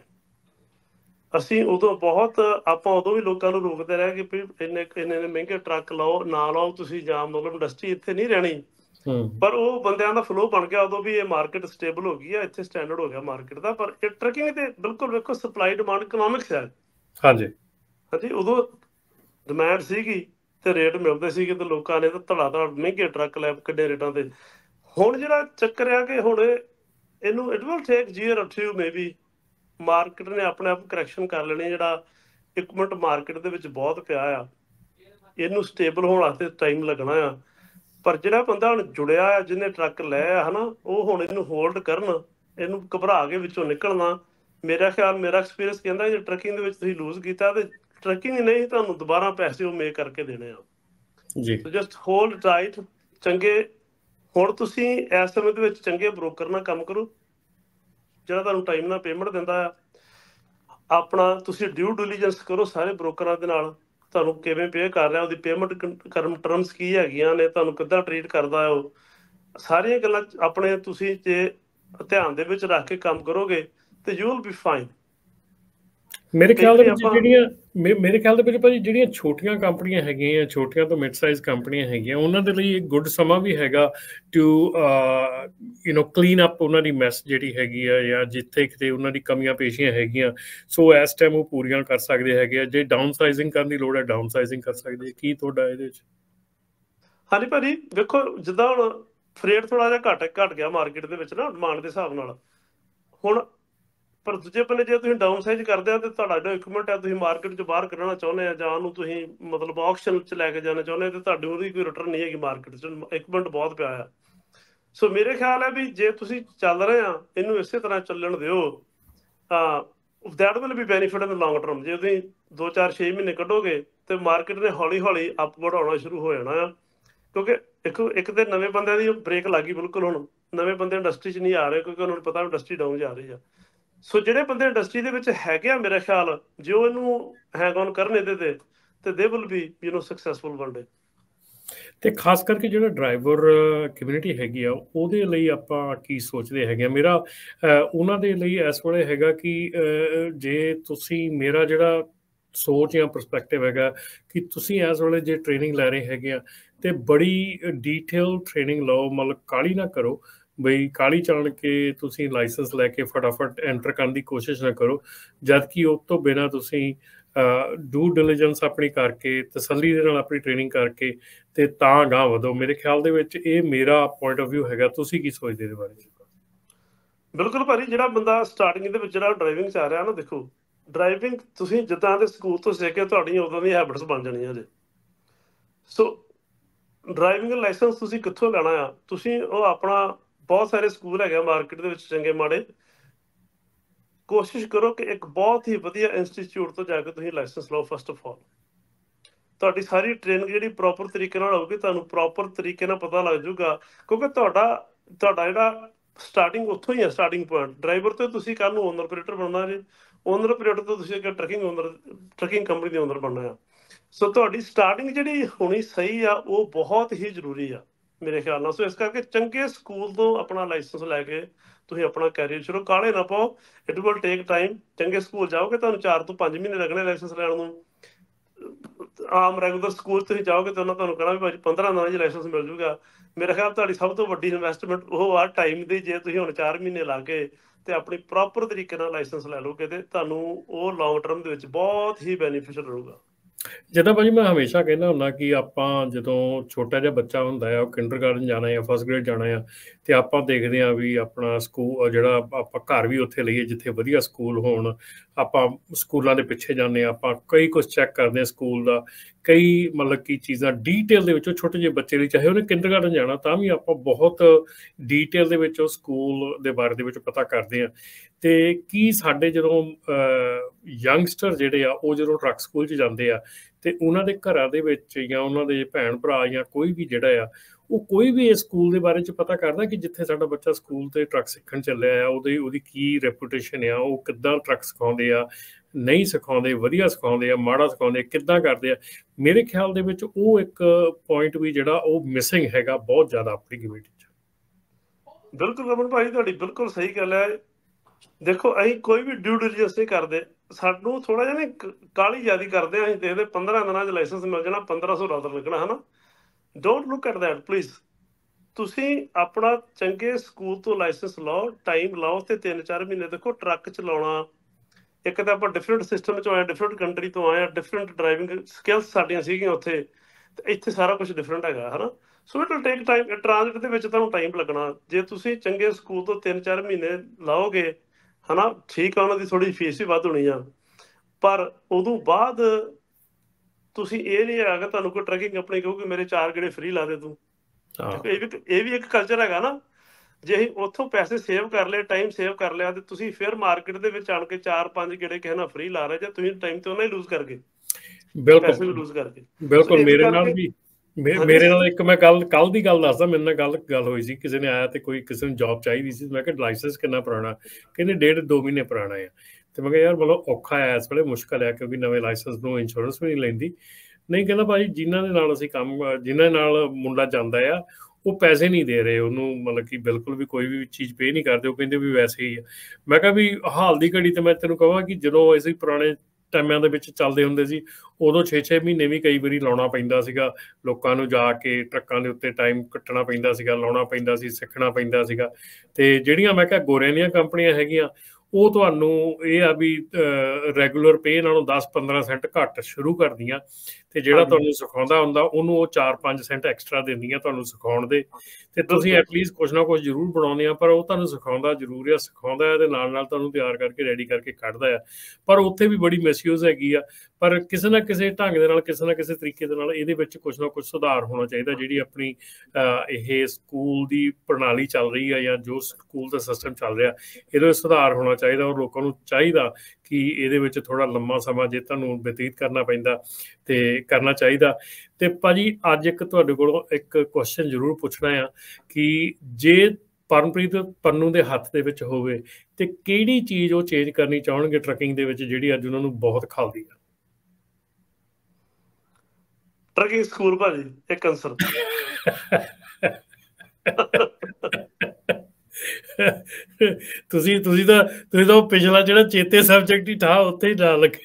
ਅਸੀਂ ਉਦੋਂ ਬਹੁਤ ਆਪਾਂ ਉਦੋਂ ਵੀ ਲੋਕਾਂ ਨੂੰ ਰੋਕਦੇ ਰਹੇ ਕਿ ਇੰਨੇ ਇੰਨੇ ਮਹਿੰਗੇ ਟਰੱਕ ਲਾਓ ਨਾ ਲਾਓ ਤੁਸੀਂ ਜਾਂ ਮਤਲਬ ਇੰਡਸਟਰੀ ਇੱਥੇ ਨਹੀਂ ਰਹਿਣੀ ਪਰ ਉਹ ਬੰਦਿਆਂ ਦਾ ਫਲੋ ਬਣ ਗਿਆ ਉਦੋਂ ਵੀ ਇਹ ਮਾਰਕੀਟ ਸਟੇਬਲ ਹੋ ਗਈ ਆ ਇੱਥੇ ਸਟੈਂਡਰਡ ਹੋ ਗਿਆ ਮਾਰਕੀਟ ਦਾ ਪਰ ਇਹ ਟਰੱਕਿੰਗ ਤੇ ਬਿਲਕੁਲ ਵੇਖੋ ਸਪਲਾਈ ਡਿਮਾਂਡ ਇਕਨੋਮਿਕਸ ਹੈ ਹਾਂਜੀ ਹਾਂਜੀ ਉਦੋਂ ਡਿਮਾਂਡ ਸੀਗੀ ਤੇ ਰੇਟ ਮਿਲਦੇ ਸੀਗੇ ਤੇ ਲੋਕਾਂ ਨੇ ਤਾਂ ਧੜਾ ਧੜ ਮਹਿੰਗੇ ਟਰੱਕ ਲੈ ਕਿੱਡੇ ਰੇਟਾਂ ਤੇ ਹੁਣ ਜਿਹੜਾ ਚੱਕਰ ਆ ਕਿ ਹੁਣ ਇਹਨੂੰ it will take year or two maybe market ਨੇ ਆਪਣੇ ਆਪ ਕਰੈਕਸ਼ਨ ਕਰ ਲੈਣੀ ਜਿਹੜਾ ਇਕਵਿਪਮੈਂਟ ਮਾਰਕੀਟ ਦੇ ਵਿੱਚ ਬਹੁਤ ਪਿਆ ਆ ਇਹਨੂੰ ਸਟੇਬਲ ਹੋਣ ਵਾਸਤੇ ਟਾਈਮ ਲੱਗਣਾ ਆ ਪਰ ਜਿਹੜਾ ਬੰਦਾ ਹੁਣ ਜੁੜਿਆ ਆ ਜਿਹਨੇ ਟਰੱਕ ਲੈ ਆ ਹਨਾ ਉਹ ਹੁਣ ਇਹਨੂੰ ਹੋਲਡ ਕਰਨ ਇਹਨੂੰ ਘਬਰਾ ਕੇ ਵਿੱਚੋਂ ਨਿਕਲਣਾ ਮੇਰਾ ਖਿਆਲ ਮੇਰਾ ਐਕਸਪੀਰੀਅੰਸ ਕਹਿੰਦਾ ਜੇ ਟਰੱਕਿੰਗ ਦੇ ਵਿੱਚ ਤੁਸੀਂ ਲੂਜ਼ ਕੀਤਾ ਤੇ ਟਰੱਕਿੰਗ ਨਹੀਂ ਤੁਹਾਨੂੰ ਦੁਬਾਰਾ ਪੈਸੇ ਉਹ ਮੇਕ ਕਰਕੇ ਦੇਣੇ ਆ ਜੀ ਜਸਟ ਹੋਲਡ ਟਾਈਟ ਚੰਗੇ ਹੁਣ ਤੁਸੀਂ ਇਸ ਸਮੇਂ ਦੇ ਵਿੱਚ ਚੰਗੇ ਬ੍ਰੋਕਰ ਨਾਲ ਕੰਮ ਕਰੋ ਜਿਹੜਾ ਤੁਹਾਨੂੰ ਟਾਈਮ ਨਾਲ ਪੇਮੈਂਟ ਦਿੰਦਾ ਆ ਆਪਣਾ ਤੁਸੀਂ ਡਿਊ ਡਿਲੀਜੈਂਸ ਕਰੋ ਸਾਰੇ ਬ੍ਰੋਕਰਾਂ ਦੇ ਨਾਲ ਤੁਹਾਨੂੰ ਕਿਵੇਂ ਪੇ ਕਰ ਰਿਹਾ ਉਹਦੀ ਪੇਮੈਂਟ ਕਰਨ ਟਰਮਸ ਕੀ ਹੈਗੀਆਂ ਨੇ ਤੁਹਾਨੂੰ ਕਿੱਦਾਂ ਟਰੀਟ ਕਰਦਾ ਉਹ ਸਾਰੀਆਂ ਗੱਲਾਂ ਆਪਣੇ ਤੁਸੀਂ ਜੇ ਧਿਆਨ ਦੇ ਵਿੱਚ ਰੱਖ ਕੇ ਕੰਮ ਕਰੋਗੇ ਤੇ ਯੂ ਵਿਲ ਬੀ ਫਾਈਨ ਮੇਰੇ ਖਿਆਲ ਦੇ ਵਿੱਚ ਜਿਹੜੀਆਂ ਮੇਰੇ ਖਿਆਲ ਦੇ ਵਿੱਚ ਭਾਜੀ ਜਿਹੜੀਆਂ ਛੋਟੀਆਂ ਕੰਪਨੀਆਂ ਹੈਗੀਆਂ ਛੋਟੀਆਂ ਤੋਂ ਮਿਡ ਸਾਈਜ਼ ਕੰਪਨੀਆਂ ਹੈਗੀਆਂ ਉਹਨਾਂ ਦੇ ਲਈ ਇੱਕ ਗੁੱਡ ਸਮਾਂ ਵੀ ਹੈਗਾ to you know clean up ਉਹਨਾਂ ਦੀ ਮੈਸ ਜਿਹੜੀ ਹੈਗੀ ਆ ਜਾਂ ਜਿੱਥੇ ਕਿਤੇ ਉਹਨਾਂ ਦੀ ਕਮੀਆਂ ਪੇਸ਼ੀਆਂ ਹੈਗੀਆਂ ਸੋ ਇਸ ਟਾਈਮ ਉਹ ਪੂਰੀਆਂ ਕਰ ਸਕਦੇ ਹੈਗੇ ਆ ਜੇ ਡਾਊਨ ਸਾਈਜ਼ਿੰਗ ਕਰਨ ਦੀ ਲੋੜ ਹੈ ਡਾਊਨ ਸਾਈਜ਼ਿੰਗ ਕਰ ਸਕਦੇ ਕੀ ਤੁਹਾਡਾ ਇਹਦੇ ਵਿੱਚ ਹਾਂਜੀ ਭਾਜੀ ਵੇਖੋ ਜਿੱਦਾਂ ਹੁਣ ਫਰੇਟ ਥੋੜਾ ਜਿਹਾ ਘੱਟ ਘੱਟ ਗਿਆ ਮਾਰਕੀਟ ਦੇ ਵਿੱਚ ਨਾ ਡਿਮਾਂਡ ਦੇ ਹਿਸਾਬ ਨਾਲ ਹੁਣ ਪਰ ਦੂਜੇ ਬੰਨੇ ਜੇ ਤੁਸੀਂ ਡਾਊਨ ਸਾਈਜ਼ ਕਰਦੇ ਆ ਤੇ ਤੁਹਾਡਾ ਜਿਹੜਾ ਇਕਵਿਪਮੈਂਟ ਹੈ ਤੁਸੀਂ ਮਾਰਕੀਟ 'ਚ ਬਾਹਰ ਕੱਢਣਾ ਚਾਹੁੰਦੇ ਆ ਜਾਂ ਉਹਨੂੰ ਤੁਸੀਂ ਮਤਲਬ ਆਕਸ਼ਨ 'ਚ ਲੈ ਕੇ ਜਾਣਾ ਚਾਹੁੰਦੇ ਤੇ ਤੁਹਾਡੀ ਉਹਦੀ ਕੋਈ ਰਿਟਰਨ ਨਹੀਂ ਹੈਗੀ ਮਾਰਕੀਟ 'ਚ ਇਕਵਿਪਮੈਂਟ ਬਹੁਤ ਪਿਆ ਆ ਸੋ ਮੇਰੇ ਖਿਆਲ ਹੈ ਵੀ ਜੇ ਤੁਸੀਂ ਚੱਲ ਰਹੇ ਆ ਇਹਨੂੰ ਇਸੇ ਤਰ੍ਹਾਂ ਚੱਲਣ ਦਿਓ, that will be benefit in long term. ਜੇ ਤੁਸੀਂ ਦੋ ਚਾਰ ਛੇ ਮਹੀਨੇ ਕੱਢੋਗੇ ਤੇ ਮਾਰਕੀਟ ਨੇ ਹੌਲੀ ਹੌਲੀ ਅਪਵਰਡ ਆਉਣਾ ਸ਼ੁਰੂ ਹੋ ਜਾਣਾ ਆ, ਕਿਉਂਕਿ ਇੱਕ ਇੱਕ ਤੇ ਨਵੇਂ ਬੰਦਿਆਂ ਦੀ ਬ੍ਰੇਕ ਲੱਗ ਗਈ ਬਿਲਕੁਲ। ਹੁਣ ਨਵੇਂ ਬੰਦੇ ਇੰਡਸਟਰੀ 'ਚ ਨਹੀਂ ਆ ਰਹੇ ਕਿਉਂਕਿ ਉਹਨਾਂ ਨੂੰ ਪਤਾ ਇੰਡਸਟਰੀ ਡਾਊਨ ਜਾ ਰਹੀ ਆ। ਸੋ ਜਿਹੜੇ ਬੰਦੇ ਇੰਡਸਟਰੀ ਦੇ ਵਿੱਚ ਹੈਗੇ ਆ ਮੇਰੇ ਖਿਆਲ, ਜੇ ਉਹ ਇਹਨੂੰ ਹੈਂਗ ਔਨ ਕਰਨ ਇਹਦੇ ਤੇ ਤੇ they will be you know successful one day. ਤੇ ਖਾਸ ਕਰਕੇ ਜਿਹੜਾ ਡਰਾਈਵਰ ਕਮਿਊਨਿਟੀ ਹੈਗੀ ਆ ਉਹਦੇ ਲਈ ਆਪਾਂ ਕੀ ਸੋਚਦੇ ਹੈਗੇ ਆ? ਮੇਰਾ ਉਹਨਾਂ ਦੇ ਲਈ ਇਸ ਵੇਲੇ ਹੈਗਾ ਕਿ ਜੇ ਤੁਸੀਂ, ਮੇਰਾ ਜਿਹੜਾ ਸੋਚ ਜਾਂ ਪਰਸਪੈਕਟਿਵ ਹੈਗਾ ਕਿ ਤੁਸੀਂ ਇਸ ਵੇਲੇ ਜੇ ਟ੍ਰੇਨਿੰਗ ਲੈ ਰਹੇ ਹੈਗੇ ਆ ਤੇ ਬੜੀ ਡੀਟੇਲ ਟ੍ਰੇਨਿੰਗ ਲਓ, ਮਤਲਬ ਕਾਹਲੀ ਨਾ ਕਰੋ ਬਈ ਕਾਹਲੀ ਚਾਣ ਕੇ ਤੁਸੀਂ ਲਾਇਸੈਂਸ ਲੈ ਕੇ ਫਟਾਫਟ ਐਂਟਰ ਕਰਨ ਦੀ ਕੋਸ਼ਿਸ਼ ਨਾ ਕਰੋ, ਜਦ ਕਿ ਉਸ ਤੋਂ ਬਿਨਾਂ ਤੁਸੀਂ ਡੂ ਡਿਲੀਜੈਂਸ ਆਪਣੀ ਕਰਕੇ ਤਸੱਲੀ ਦੇ ਨਾਲ ਆਪਣੀ ਟ੍ਰੇਨਿੰਗ ਕਰਕੇ ਤੇ ਤਾਂ ਅਗਾਂਹ ਵਧੋ। ਮੇਰੇ ਖਿਆਲ ਦੇ ਵਿੱਚ ਇਹ ਮੇਰਾ ਪੁਆਇੰਟ ਆਫ ਵਿਊ ਹੈਗਾ। ਤੁਸੀਂ ਕੀ ਸੋਚਦੇ ਇਹਦੇ ਬਾਰੇ? ਬਿਲਕੁਲ ਭਾਜੀ, ਜਿਹੜਾ ਬੰਦਾ ਸਟਾਰਟਿੰਗ ਦੇ ਵਿੱਚ ਜਿਹੜਾ ਡਰਾਈਵਿੰਗ 'ਚ ਆ ਰਿਹਾ ਨਾ, ਦੇਖੋ ਡਰਾਈਵਿੰਗ ਤੁਸੀਂ ਜਿੱਦਾਂ ਦੇ ਸਕੂਲ ਤੋਂ ਸਿੱਖ ਕੇ ਤੁਹਾਡੀਆਂ ਉਦੋਂ ਦੀਆਂ ਹੈਬਿਟਸ ਬਣ ਜਾਣੀਆਂ ਜੇ। ਸੋ ਡਰਾਈਵਿੰਗ ਲਾਇਸੈਂਸ ਤੁਸੀਂ ਕਿੱਥੋਂ ਲੈਣਾ ਆ? ਤੁਸੀਂ ਉਹ ਆਪਣਾ ਬਹੁਤ ਸਾਰੇ ਸਕੂਲ ਹੈਗੇ ਮਾਰਕੀਟ ਦੇ ਵਿੱਚ ਚੰਗੇ ਮਾੜੇ, ਕੋਸ਼ਿਸ਼ ਕਰੋ ਕਿ ਇੱਕ ਬਹੁਤ ਹੀ ਵਧੀਆ ਇੰਸਟੀਚਿਊਟ ਤੋਂ ਜਾ ਕੇ ਤੁਸੀਂ ਲਾਇਸੈਂਸ ਲਓ। ਫਸਟ ਆਫ ਆਲ ਤੁਹਾਡੀ ਸਾਰੀ ਟ੍ਰੇਨਿੰਗ ਜਿਹੜੀ ਪ੍ਰੋਪਰ ਤਰੀਕੇ ਨਾਲ ਹੋਊਗੀ, ਤੁਹਾਨੂੰ ਪ੍ਰੋਪਰ ਤਰੀਕੇ ਨਾਲ ਪਤਾ ਲੱਗ ਜਾਊਗਾ, ਕਿਉਂਕਿ ਤੁਹਾਡਾ ਤੁਹਾਡਾ ਜਿਹੜਾ ਸਟਾਰਟਿੰਗ ਉੱਥੋਂ ਹੀ ਹੈ, ਸਟਾਰਟਿੰਗ ਪੁਆਇੰਟ ਡਰਾਈਵਰ ਤੋਂ ਤੁਸੀਂ ਕੱਲ੍ਹ ਨੂੰ ਓਨਰ ਆਪਰੇਟਰ ਬਣਨਾ ਜੇ, ਓਨਰ ਆਪਰੇਟਰ ਤੋਂ ਤੁਸੀਂ ਅੱਗੇ ਟਰੱਕਿੰਗ ਓਨਰ ਟਰੱਕਿੰਗ ਕੰਪਨੀ ਦੇ ਓਨਰ ਬਣਨਾ ਆ। ਸੋ ਤੁਹਾਡੀ ਸਟਾਰਟਿੰਗ ਜਿਹੜੀ ਹੋਣੀ ਸਹੀ ਆ ਉਹ ਬਹੁਤ ਹੀ ਜ਼ਰੂਰੀ ਆ ਮੇਰੇ ਖਿਆਲ ਨਾਲ। ਸੋ ਇਸ ਕਰਕੇ ਚੰਗੇ ਸਕੂਲ ਤੋਂ ਆਪਣਾ ਲਾਇਸੈਂਸ ਲੈ ਕੇ ਤੁਸੀਂ ਆਪਣਾ ਕੈਰੀਅਰ ਸ਼ੁਰੂ, ਕਾਹਲੇ ਨਾ ਪਾਓ, ਇਟ ਵਿਲ ਟੇਕ ਟਾਈਮ। ਚੰਗੇ ਸਕੂਲ ਜਾਓਗੇ ਤੁਹਾਨੂੰ ਚਾਰ ਤੋਂ ਪੰਜ ਮਹੀਨੇ ਲੱਗਣੇ ਲਾਇਸੈਂਸ ਲੈਣ ਨੂੰ। ਆਮ ਰੈਗੂਲਰ ਸਕੂਲ ਤੁਸੀਂ ਜਾਓਗੇ ਤਾਂ ਉਹਨਾਂ ਤੁਹਾਨੂੰ ਕਹਿਣਾ ਵੀ ਭਾਜੀ ਪੰਦਰਾਂ ਦਿਨਾਂ 'ਚ ਲਾਇਸੈਂਸ ਮਿਲ ਜੂਗਾ। ਮੇਰੇ ਖਿਆਲ ਤੁਹਾਡੀ ਸਭ ਤੋਂ ਵੱਡੀ ਇਨਵੈਸਟਮੈਂਟ ਉਹ ਆ ਟਾਈਮ ਦੀ। ਜੇ ਤੁਸੀਂ ਹੁਣ ਚਾਰ ਮਹੀਨੇ ਲਾ ਕੇ ਤੇ ਆਪਣੀ ਪ੍ਰੋਪਰ ਤਰੀਕੇ ਨਾਲ ਲਾਇਸੈਂਸ ਲੈ ਲਓਗੇ ਤੇ ਤੁਹਾਨੂੰ ਉਹ ਲੌਂਗ ਟਰਮ ਦੇ ਵਿੱਚ ਬਹੁਤ ਹੀ ਬੈਨੀਫਿਸ਼ਲ ਰਹੂਗਾ। ਜਿੱਦਾਂ ਭਾਜੀ ਮੈਂ ਹਮੇਸ਼ਾ ਕਹਿੰਦਾ ਹੁੰਦਾ ਕਿ ਆਪਾਂ ਜਦੋਂ ਛੋਟਾ ਜਿਹਾ ਬੱਚਾ ਹੁੰਦਾ ਆ, ਉਹ ਕਿੰਡਰਗਾਰਟਨ ਜਾਣਾ ਜਾਂ ਫਸਟ ਗ੍ਰੇਡ ਜਾਣਾ ਆ, ਤੇ ਆਪਾਂ ਦੇਖਦੇ ਹਾਂ ਵੀ ਆਪਣਾ ਸਕੂਲ ਜਿਹੜਾ ਆਪਾਂ ਘਰ ਵੀ ਉੱਥੇ ਲਈਏ ਜਿੱਥੇ ਵਧੀਆ ਸਕੂਲ ਹੋਣ। ਆਪਾਂ ਸਕੂਲਾਂ ਦੇ ਪਿੱਛੇ ਜਾਂਦੇ ਹਾਂ, ਆਪਾਂ ਕਈ ਕੁਛ ਚੈੱਕ ਕਰਦੇ ਹਾਂ ਸਕੂਲ ਦਾ, ਕਈ ਮਤਲਬ ਕਿ ਚੀਜ਼ਾਂ ਡੀਟੇਲ ਦੇ ਵਿੱਚ ਛੋਟੇ ਜਿਹੇ ਬੱਚੇ ਲਈ, ਚਾਹੇ ਉਹਨੇ ਕਿੰਡਰਗਾਰਟਨ ਜਾਣਾ ਤਾਂ ਵੀ ਆਪਾਂ ਬਹੁਤ ਡੀਟੇਲ ਦੇ ਵਿੱਚ ਉਹ ਸਕੂਲ ਦੇ ਬਾਰੇ ਦੇ ਵਿੱਚ ਪਤਾ ਕਰਦੇ ਹਾਂ। ਤੇ ਕੀ ਸਾਡੇ ਜਦੋਂ ਯੰਗਸਟਰ ਜਿਹੜੇ ਆ ਉਹ ਜਦੋਂ ਟਰੱਕ ਸਕੂਲ 'ਚ ਜਾਂਦੇ ਆ ਤੇ ਉਹਨਾਂ ਦੇ ਘਰਾਂ ਦੇ ਵਿੱਚ ਜਾਂ ਉਹਨਾਂ ਦੇ ਭੈਣ ਭਰਾ ਜਾਂ ਕੋਈ ਵੀ ਜਿਹੜਾ ਆ ਉਹ ਕੋਈ ਵੀ ਇਸ ਸਕੂਲ ਦੇ ਬਾਰੇ 'ਚ ਪਤਾ ਕਰਦਾ ਕਿ ਜਿੱਥੇ ਸਾਡਾ ਬੱਚਾ ਸਕੂਲ 'ਤੇ ਟਰੱਕ ਸਿੱਖਣ ਚੱਲਿਆ ਆ ਉਹਦੀ ਉਹਦੀ ਕੀ ਰੈਪੂਟੇਸ਼ਨ ਆ, ਉਹ ਕਿੱਦਾਂ ਟਰੱਕ ਸਿਖਾਉਂਦੇ ਆ, ਨਹੀਂ ਸਿਖਾਉਂਦੇ, ਵਧੀਆ ਸਿਖਾਉਂਦੇ ਆ, ਮਾੜਾ ਸਿਖਾਉਂਦੇ, ਕਿੱਦਾਂ ਕਰਦੇ ਆ? ਮੇਰੇ ਖਿਆਲ ਦੇ ਵਿੱਚ ਉਹ ਇੱਕ ਪੁਆਇੰਟ ਵੀ ਜਿਹੜਾ ਉਹ ਮਿਸਿੰਗ ਹੈਗਾ ਬਹੁਤ ਜ਼ਿਆਦਾ ਆਪਣੀ ਕਮਿਊਨਿਟੀ 'ਚ। ਬਿਲਕੁਲ ਰਮਨ ਭਾਈ, ਤੁਹਾਡੀ ਬਿਲਕੁਲ ਸਹੀ ਗੱਲ ਹੈ। ਦੇਖੋ ਅਸੀਂ ਕੋਈ ਵੀ ਡਿਊ ਡਿਲੀਜੈਂਸ ਨਹੀਂ ਕਰਦੇ, ਸਾਨੂੰ ਥੋੜਾ ਜਿਹਾ ਨਾ ਕਾਹਲੀ ਜ਼ਿਆਦਾ ਕਰਦੇ ਹਾਂ। ਅਸੀਂ ਦੇਖਦੇ ਪੰਦਰਾਂ ਦਿਨਾਂ 'ਚ ਲਾਇਸੈਂਸ ਮਿਲ ਜਾਣਾ, ਪੰਦਰਾਂ ਸੌ ਡਾਲਰ ਲੱਗਣਾ ਹੈ ਨਾ। Don't look at that please. ਤੁਸੀਂ ਆਪਣਾ ਚੰਗੇ ਸਕੂਲ ਤੋਂ ਲਾਇਸੈਂਸ ਲਓ, ਟਾਈਮ ਲਾਓ ਤੇ ਤਿੰਨ ਚਾਰ ਮਹੀਨੇ ਦੇਖੋ ਟਰੱਕ ਚਲਾਉਣਾ। ਇੱਕ ਤਾਂ ਆਪਾਂ ਡਿਫਰੈਂਟ ਸਿਸਟਮ 'ਚੋਂ ਆਏ, ਡਿਫਰੈਂਟ ਕੰਟਰੀ ਤੋਂ ਆਏ ਆ, ਡਿਫਰੈਂਟ ਡਰਾਈਵਿੰਗ ਸਕਿੱਲਸ ਸਾਡੀਆਂ ਸੀਗੀਆਂ ਉੱਥੇ, ਤੇ ਇੱਥੇ ਸਾਰਾ ਕੁਛ ਡਿਫਰੈਂਟ ਹੈਗਾ ਹੈ ਨਾ। So it will take time. Transit ਦੇ ਵਿੱਚ ਤੁਹਾਨੂੰ ਟਾਈਮ ਲੱਗਣਾ। ਜੇ ਤੁਸੀਂ ਚੰਗੇ ਸਕੂਲ ਤੋਂ ਤਿੰਨ ਚਾਰ ਮਹੀਨੇ ਲਾਓਗੇ ਹੈ ਨਾ, ਠੀਕ ਆ, ਉਹਨਾਂ ਦੀ ਥੋੜ੍ਹੀ ਫੀਸ ਵੀ ਵੱਧ ਹੋਣੀ ਆ, ਪਰ ਉਦੋਂ ਬਾਅਦ ਤੁਸੀਂ ਇਹ ਨਹੀਂ ਹੈਗਾ ਤੁਹਾਨੂੰ ਕੋਈ ਟਰੱਕਿੰਗ ਕੰਪਨੀ ਕਹੂਗੀ ਮੇਰੇ ਚਾਰ ਗੇੜੇ ਫ੍ਰੀ ਲਾ ਦੇ ਤੂੰ। ਇਹ ਵੀ ਇਹ ਵੀ ਇੱਕ ਕਲਚਰ ਹੈਗਾ ਨਾ। ਜੇ ਅਸੀਂ ਉੱਥੋਂ ਪੈਸੇ ਸੇਵ ਕਰ ਲਏ, ਟਾਈਮ ਸੇਵ ਕਰ ਲਿਆ, ਤੇ ਤੁਸੀਂ ਫਿਰ ਮਾਰਕੀਟ ਦੇ ਵਿੱਚ ਆਣ ਕੇ ਚਾਰ ਪੰਜ ਗੇੜੇ ਕਿਸੇ ਨਾਲ ਫ੍ਰੀ ਲਾ ਰਹੇ ਜਾਂ ਤੁਸੀਂ ਟਾਈਮ ਤੇ ਉਹਨਾਂ ਹੀ ਲੂਜ਼ ਕਰਕੇ, ਪੈਸੇ ਵੀ ਲੂਜ਼ ਕਰਕੇ। ਬਿਲਕੁਲ ਮੇਰੇ ਨਾਲ ਵੀ ਮੇਰੇ ਨਾਲ ਇੱਕ ਮੈਂ ਕੱਲ ਕੱਲ ਦੀ ਗੱਲ ਦੱਸਦਾ। ਮੇਰੇ ਨਾਲ ਗੱਲ ਗੱਲ ਹੋਈ ਸੀ, ਕਿਸੇ ਨੇ ਆਇਆ ਤੇ ਕੋਈ ਕਿਸੇ ਨੂੰ ਜੋਬ ਚਾਹੀਦੀ ਸੀ। ਮੈਂ ਕਿਹਾ ਲਾਇਸੈਂਸ ਕਿੰਨਾ ਪੁਰਾਣਾ? ਕਹਿੰਦੇ ਡੇਢ ਦੋ ਮਹੀਨੇ ਪੁਰਾਣਾ ਆ। ਤੇ ਮੈਂ ਕਿਹਾ ਯਾਰ ਮਤਲਬ ਔਖਾ ਆ ਇਸ ਵੇਲੇ, ਮੁਸ਼ਕਿਲ ਆ, ਕਿਉਂਕਿ ਨਵੇਂ ਲਾਇਸੈਂਸ ਨੂੰ ਇੰਸ਼ੋਰੈਂਸ ਵੀ ਨਹੀਂ ਲੈਂਦੀ। ਨਹੀਂ, ਕਹਿੰਦਾ ਭਾਈ ਜਿਨ੍ਹਾਂ ਦੇ ਨਾਲ ਅਸੀਂ ਕੰਮ, ਜਿਨ੍ਹਾਂ ਨਾਲ ਮੁੰਡਾ ਜਾਂਦਾ ਆ ਉਹ ਪੈਸੇ ਨਹੀਂ ਦੇ ਰਹੇ ਉਹਨੂੰ, ਮਤਲਬ ਕਿ ਬਿਲਕੁਲ ਵੀ ਕੋਈ ਵੀ ਚੀਜ਼ ਪੇ ਨਹੀਂ ਕਰਦੇ। ਉਹ ਕਹਿੰਦੇ ਵੀ ਵੈਸੇ ਹੀ ਆ। ਮੈਂ ਕਿਹਾ ਵੀ ਹਾਲ ਦੀ ਘੜੀ ਤੇ ਮੈਂ ਤੈਨੂੰ ਕਹਾਂ ਕਿ ਜਦੋਂ ਅਸੀਂ ਪੁਰਾਣੇ ਟਾਈਮਾਂ ਦੇ ਵਿੱਚ ਚੱਲਦੇ ਹੁੰਦੇ ਸੀ ਉਦੋਂ ਛੇ ਛੇ ਮਹੀਨੇ ਵੀ ਕਈ ਵਾਰੀ ਲਾਉਣਾ ਪੈਂਦਾ ਸੀਗਾ ਲੋਕਾਂ ਨੂੰ, ਜਾ ਕੇ ਟਰੱਕਾਂ ਦੇ ਉੱਤੇ ਟਾਈਮ ਕੱਟਣਾ ਪੈਂਦਾ ਸੀਗਾ, ਲਾਉਣਾ ਪੈਂਦਾ ਸੀ, ਸਿੱਖਣਾ ਪੈਂਦਾ ਸੀਗਾ। ਤੇ ਜਿਹੜੀਆਂ ਮੈਂ ਕਿਹਾ ਗੋਰਿਆਂ ਦੀਆਂ ਕੰਪਨੀਆਂ ਹੈਗੀਆਂ ਉਹ ਤੁਹਾਨੂੰ ਇਹ ਆ ਵੀ ਰੈਗੂਲਰ ਪੇ ਨਾਲੋਂ ਦਸ ਪੰਦਰਾਂ ਸੈਂਟ ਘੱਟ ਸ਼ੁਰੂ ਕਰਦੀਆਂ ਤੇ ਜਿਹੜਾ ਤੁਹਾਨੂੰ ਸਿਖਾਉਂਦਾ ਹੁੰਦਾ ਉਹਨੂੰ ਉਹ ਚਾਰ ਪੰਜ ਸੈਂਟ ਐਕਸਟਰਾ ਦਿੰਦੀਆਂ ਤੁਹਾਨੂੰ ਸਿਖਾਉਣ ਦੇ, ਤੇ ਤੁਸੀਂ ਐਟਲੀਸਟ ਕੁਛ ਨਾ ਕੁਛ ਜ਼ਰੂਰ ਬਣਾਉਂਦੇ ਆ, ਪਰ ਉਹ ਤੁਹਾਨੂੰ ਸਿਖਾਉਂਦਾ ਜ਼ਰੂਰ ਆ, ਸਿਖਾਉਂਦਾ ਹੈ ਤੇ ਨਾਲ ਨਾਲ ਤੁਹਾਨੂੰ ਤਿਆਰ ਕਰਕੇ ਰੈਡੀ ਕਰਕੇ ਕੱਢਦਾ ਆ। ਪਰ ਉੱਥੇ ਵੀ ਬੜੀ ਮਿਸਯੂਜ਼ ਹੈਗੀ ਆ, ਪਰ ਕਿਸੇ ਨਾ ਕਿਸੇ ਢੰਗ ਦੇ ਨਾਲ, ਕਿਸੇ ਨਾ ਕਿਸੇ ਤਰੀਕੇ ਦੇ ਨਾਲ ਇਹਦੇ ਵਿੱਚ ਕੁਛ ਨਾ ਕੁਛ ਸੁਧਾਰ ਹੋਣਾ ਚਾਹੀਦਾ। ਜਿਹੜੀ ਆਪਣੀ ਇਹ ਸਕੂਲ ਦੀ ਪ੍ਰਣਾਲੀ ਚੱਲ ਰਹੀ ਆ ਜਾਂ ਜੋ ਸਕੂਲ ਦਾ ਸਿਸਟਮ ਚੱਲ ਰਿਹਾ, ਇਹਦੇ ਵਿੱਚ ਸੁਧਾਰ ਹੋਣਾ ਚਾਹੀਦਾ, ਔਰ ਲੋਕਾਂ ਨੂੰ ਚਾਹੀਦਾ ਕਿ ਇਹਦੇ ਵਿੱਚ ਥੋੜ੍ਹਾ ਲੰਮਾ ਸਮਾਂ ਜੇ ਤੁਹਾਨੂੰ ਬਤੀਤ ਕਰਨਾ ਪੈਂਦਾ ਤੇ ਕਰਨਾ ਚਾਹੀਦਾ। ਤੇ ਭਾਜੀ ਅੱਜ ਇੱਕ ਤੁਹਾਡੇ ਕੋਲੋਂ ਇੱਕ ਕੁਐਸਚਨ ਜ਼ਰੂਰ ਪੁੱਛਣਾ ਆ ਕਿ ਜੇ ਪਰਮਪ੍ਰੀਤ ਪੰਨੂ ਦੇ ਹੱਥ ਦੇ ਵਿੱਚ ਹੋਵੇ ਤੇ ਕਿਹੜੀ ਚੀਜ਼ ਉਹ ਚੇਂਜ ਕਰਨੀ ਚਾਹਣਗੇ ਟਰੱਕਿੰਗ ਦੇ ਵਿੱਚ ਜਿਹੜੀ ਅੱਜ ਉਹਨਾਂ ਨੂੰ ਬਹੁਤ ਖਾਲਦੀ ਆ? ਟਰੱਕਿੰਗ ਸਕੂਲ ਭਾਜੀ, ਇੱਕ ਆਨਸਰ। ਤੁਸੀਂ ਤੁਸੀਂ ਤਾਂ ਤੁਸੀਂ ਤਾਂ ਪਿਛਲਾ ਜਿਹੜਾ ਚੇਤੇ ਸਬਜੈਕਟ ਹੀ ਠਾ ਉੱਥੇ ਹੀ ਨਾ ਲੱਗੇ।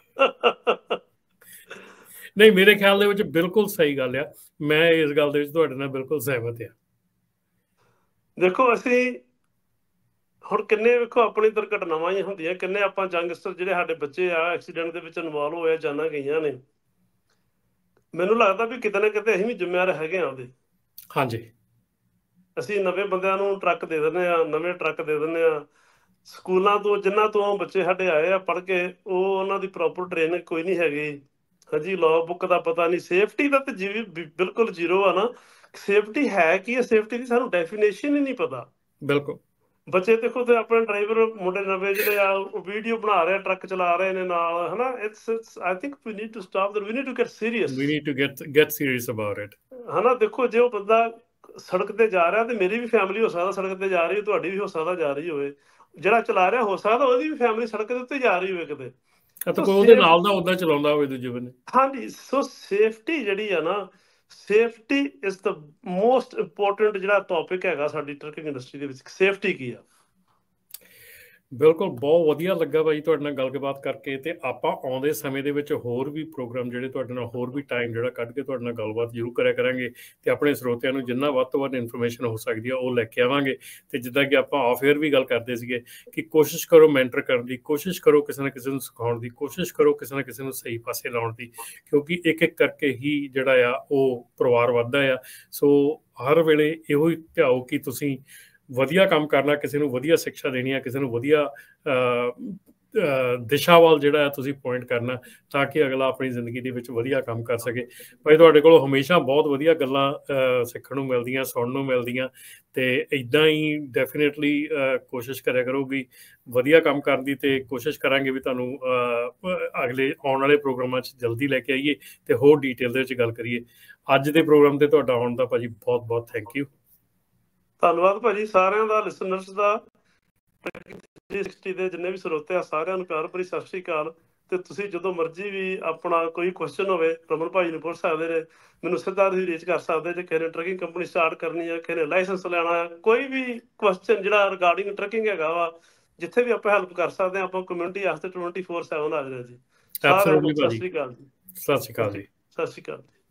ਨਹੀਂ, ਮੇਰੇ ਖਿਆਲ ਦੇ ਵਿੱਚ ਬਿਲਕੁਲ ਸਹੀ ਗੱਲ ਆ, ਮੈਂ ਇਸ ਗੱਲ ਦੇ ਵਿੱਚ ਤੁਹਾਡੇ ਨਾਲ ਬਿਲਕੁਲ ਸਹਿਮਤ ਆ। ਦੇਖੋ ਅਸੀਂ ਹੁਣ ਕਿੰਨੇ ਵੇਖੋ ਆਪਣੀ ਦੁਰਘਟਨਾਵਾਂ ਹੀ ਹੁੰਦੀਆਂ, ਕਿੰਨੇ ਆਪਾਂ ਯੰਗਸਟਰ ਜਿਹੜੇ ਸਾਡੇ ਬੱਚੇ ਆ ਐਕਸੀਡੈਂਟ ਦੇ ਵਿੱਚ ਇਨਵੋਲਵ ਹੋਏ, ਜਾਨਾਂ ਗਈਆਂ ਨੇ। ਮੈਨੂੰ ਲੱਗਦਾ ਵੀ ਕਿਤੇ ਨਾ ਕਿਤੇ ਅਸੀਂ ਵੀ ਜ਼ਿੰਮੇਵਾਰ ਹੈਗੇ ਆ ਉਹਦੇ। ਹਾਂਜੀ, ਅਸੀਂ ਨਵੇਂ ਬੰਦਿਆਂ ਨੂੰ ਟਰੱਕ ਦੇ ਦਿੰਦੇ ਆ, ਨਵੇਂ ਟਰੱਕ ਦੇ ਦਿੰਦੇ ਆ। ਸਕੂਲਾਂ ਤੋਂ ਜਿਨ੍ਹਾਂ ਤੋਂ ਬੱਚੇ ਸਾਡੇ ਆਏ ਆ ਪੜ੍ਹ ਕੇ, ਉਹ ਉਹਨਾਂ ਦੀ ਪ੍ਰੋਪਰ ਟ੍ਰੇਨਿੰਗ ਕੋਈ ਨਹੀਂ ਹੈਗੀ। ਹਾਂਜੀ, ਲਾਅ ਬੁੱਕ ਦਾ ਪਤਾ ਨਹੀਂ, ਸੇਫਟੀ ਦਾ ਤਾਂ ਜੀ ਬਿਲਕੁਲ ਜ਼ੀਰੋ ਆ ਨਾ। ਸੇਫਟੀ ਹੈ ਕੀ ਹੈ, ਸੇਫਟੀ ਦੀ ਸਾਨੂੰ ਡੈਫੀਨੇਸ਼ਨ ਹੀ ਨਹੀਂ ਪਤਾ। ਬਿਲਕੁਲ। ਬੱਚੇ ਦੇਖੋ ਤੇ ਆਪਣੇ ਡਰਾਈਵਰ ਮੁੰਡੇ ਨਵੇਂ ਜਿਹੜੇ ਆ ਉਹ ਵੀਡੀਓ ਬਣਾ ਰਹੇ, ਟਰੱਕ ਚਲਾ ਰਹੇ ਨੇ ਨਾਲ, ਹਨਾ। It's it's I think we need to stop there, we need to get serious, we need to get get serious about it, ਹਨਾ। ਦੇਖੋ ਜੇ ਉਹ ਬੰਦਾ ਸੜਕ ਤੇ ਜਾ ਰਿਹਾ ਤੇ ਮੇਰੀ ਵੀ ਫੈਮਿਲੀ ਹੋ ਸਕਦਾ ਸੜਕ ਤੇ ਜਾ ਰਹੀ, ਤੁਹਾਡੀ ਵੀ ਹੋ ਸਕਦਾ ਜਾ ਰਹੀ ਹੋਵੇ, ਜਿਹੜਾ ਚਲਾ ਰਿਹਾ ਹੋ ਸਕਦਾ ਉਹਦੀ ਵੀ ਫੈਮਿਲੀ ਸੜਕ ਦੇ ਉੱਤੇ ਜਾ ਰਹੀ ਹੋਵੇ ਕਿਤੇ, ਕੋਈ ਉਹਦੇ ਨਾਲ ਦਾ ਉਦਾਂ ਚਲਾਉਂਦਾ ਹੋਵੇ ਦੂਜੇ ਬੰਨੇ। ਹਾਂਜੀ, ਸੋ ਸੇਫਟੀ ਜਿਹੜੀ ਆ ਨਾ, safety is the most important ਜਿਹੜਾ ਟੌਪਿਕ ਹੈਗਾ ਸਾਡੀ ਟਰੱਕਿੰਗ ਇੰਡਸਟਰੀ ਦੇ ਵਿੱਚ। ਸੇਫਟੀ ਕੀ ਆ? ਬਿਲਕੁਲ, ਬਹੁਤ ਵਧੀਆ ਲੱਗਾ ਭਾਈ ਤੁਹਾਡੇ ਨਾਲ ਗੱਲਬਾਤ ਕਰਕੇ। ਤੇ ਆਪਾਂ ਆਉਂਦੇ ਸਮੇਂ ਦੇ ਵਿੱਚ ਹੋਰ ਵੀ ਪ੍ਰੋਗਰਾਮ ਜਿਹੜੇ ਤੁਹਾਡੇ ਨਾਲ, ਹੋਰ ਵੀ ਟਾਈਮ ਜਿਹੜਾ ਕੱਢ ਕੇ ਤੁਹਾਡੇ ਨਾਲ ਗੱਲਬਾਤ ਜ਼ਰੂਰ ਕਰਿਆ ਕਰਾਂਗੇ, ਤੇ ਆਪਣੇ ਸਰੋਤਿਆਂ ਨੂੰ ਜਿੰਨਾ ਵੱਧ ਤੋਂ ਵੱਧ ਇਨਫੋਰਮੇਸ਼ਨ ਹੋ ਸਕਦੀ ਆ ਉਹ ਲੈ ਕੇ ਆਵਾਂਗੇ। ਤੇ ਜਿੱਦਾਂ ਕਿ ਆਪਾਂ ਆਫ ਏਅਰ ਵੀ ਗੱਲ ਕਰਦੇ ਸੀਗੇ ਕਿ ਕੋਸ਼ਿਸ਼ ਕਰੋ ਮੈਂਟਰ ਕਰਨ ਦੀ, ਕੋਸ਼ਿਸ਼ ਕਰੋ ਕਿਸੇ ਨਾ ਕਿਸੇ ਨੂੰ ਸਿਖਾਉਣ ਦੀ, ਕੋਸ਼ਿਸ਼ ਕਰੋ ਕਿਸੇ ਨਾ ਕਿਸੇ ਨੂੰ ਸਹੀ ਪਾਸੇ ਲਾਉਣ ਦੀ, ਕਿਉਂਕਿ ਇੱਕ ਇੱਕ ਕਰਕੇ ਹੀ ਜਿਹੜਾ ਆ ਉਹ ਪਰਿਵਾਰ ਵੱਧਦਾ ਆ। ਸੋ ਹਰ ਵੇਲੇ ਇਹੋ ਹੀ ਧਿਆਓ ਕਿ ਤੁਸੀਂ ਵਧੀਆ ਕੰਮ ਕਰਨਾ, ਕਿਸੇ ਨੂੰ ਵਧੀਆ ਸਿੱਖਿਆ ਦੇਣੀ ਆ, ਕਿਸੇ ਨੂੰ ਵਧੀਆ ਦਿਸ਼ਾ ਵੱਲ ਜਿਹੜਾ ਤੁਸੀਂ ਪੁਆਇੰਟ ਕਰਨਾ, ਤਾਂ ਕਿ ਅਗਲਾ ਆਪਣੀ ਜ਼ਿੰਦਗੀ ਦੇ ਵਿੱਚ ਵਧੀਆ ਕੰਮ ਕਰ ਸਕੇ। ਭਾਈ ਤੁਹਾਡੇ ਕੋਲ ਹਮੇਸ਼ਾ ਬਹੁਤ ਵਧੀਆ ਗੱਲਾਂ ਸਿੱਖਣ ਨੂੰ ਮਿਲਦੀਆਂ, ਸੁਣਨ ਨੂੰ ਮਿਲਦੀਆਂ, ਤੇ ਇੱਦਾਂ ਹੀ ਡੈਫੀਨੇਟਲੀ ਕੋਸ਼ਿਸ਼ ਕਰਿਆ ਕਰੋ ਵੀ ਵਧੀਆ ਕੰਮ ਕਰਨ ਦੀ, ਤੇ ਕੋਸ਼ਿਸ਼ ਕਰਾਂਗੇ ਵੀ ਤੁਹਾਨੂੰ ਅਗਲੇ ਆਉਣ ਵਾਲੇ ਪ੍ਰੋਗਰਾਮਾਂ 'ਚ ਜਲਦੀ ਲੈ ਕੇ ਆਈਏ ਤੇ ਹੋਰ ਡਿਟੇਲ ਦੇ ਵਿੱਚ ਗੱਲ ਕਰੀਏ। ਅੱਜ ਦੇ ਪ੍ਰੋਗਰਾਮ ਤੇ ਤੁਹਾਡਾ ਆਉਣ ਦਾ ਭਾਜੀ ਬਹੁਤ ਬਹੁਤ ਥੈਂਕ ਯੂ। ਧੰਨਵਾਦ ਭਾਜੀ, ਸਾਰਿਆਂ ਦਾ, ਲਿਸਨਰਸ ਦਾ, ਦੇ ਜਿੰਨੇ ਵੀ ਸਰੋਤੇ ਆ ਸਾਰਿਆਂ ਨੂੰ ਪਿਆਰ ਭਰੀ ਸਤਿ ਸ਼੍ਰੀ ਅਕਾਲ। ਤੇ ਤੁਸੀਂ ਜਦੋਂ ਮਰਜ਼ੀ ਵੀ ਆਪਣਾ ਕੋਈ ਕੁਐਸਚਨ ਹੋਵੇ ਰਮਨ ਭਾਜੀ ਨੂੰ ਪੁੱਛ ਸਕਦੇ ਨੇ, ਮੈਨੂੰ ਸਿੱਧਾ ਤੁਸੀਂ ਰੀਚ ਕਰ ਸਕਦੇ ਜੇ। ਕਿਸੇ ਨੇ ਟਰੱਕਿੰਗ ਕੰਪਨੀ ਸਟਾਰਟ ਕਰਨੀ ਹੈ, ਕਿਸੇ ਨੇ ਲਾਇਸੈਂਸ ਲੈਣਾ ਹੈ, ਕੋਈ ਵੀ ਕੁਐਸਚਨ ਜਿਹੜਾ ਰਿਗਾਰਡਿੰਗ ਟਰੱਕਿੰਗ ਹੈਗਾ ਵਾ, ਜਿੱਥੇ ਵੀ ਆਪਾਂ ਹੈਲਪ ਕਰ ਸਕਦੇ ਹਾਂ, ਆਪਾਂ ਕਮਿਊਨਿਟੀ ਵਾਸਤੇ ਟਵੈਂਟੀ ਫੋਰ ਸੈਵਨ ਹਾਜ਼ਰ ਹਾਂ ਜੀ। ਸਾਰਿਆਂ ਨੂੰ ਸਤਿ ਸ਼੍ਰੀ ਅਕਾਲ ਜੀ। ਸਤਿ ਸ਼੍ਰੀ ਅਕਾਲ ਜੀ। ਸਤਿ ਸ਼੍ਰੀ ਅਕਾਲ ਜੀ।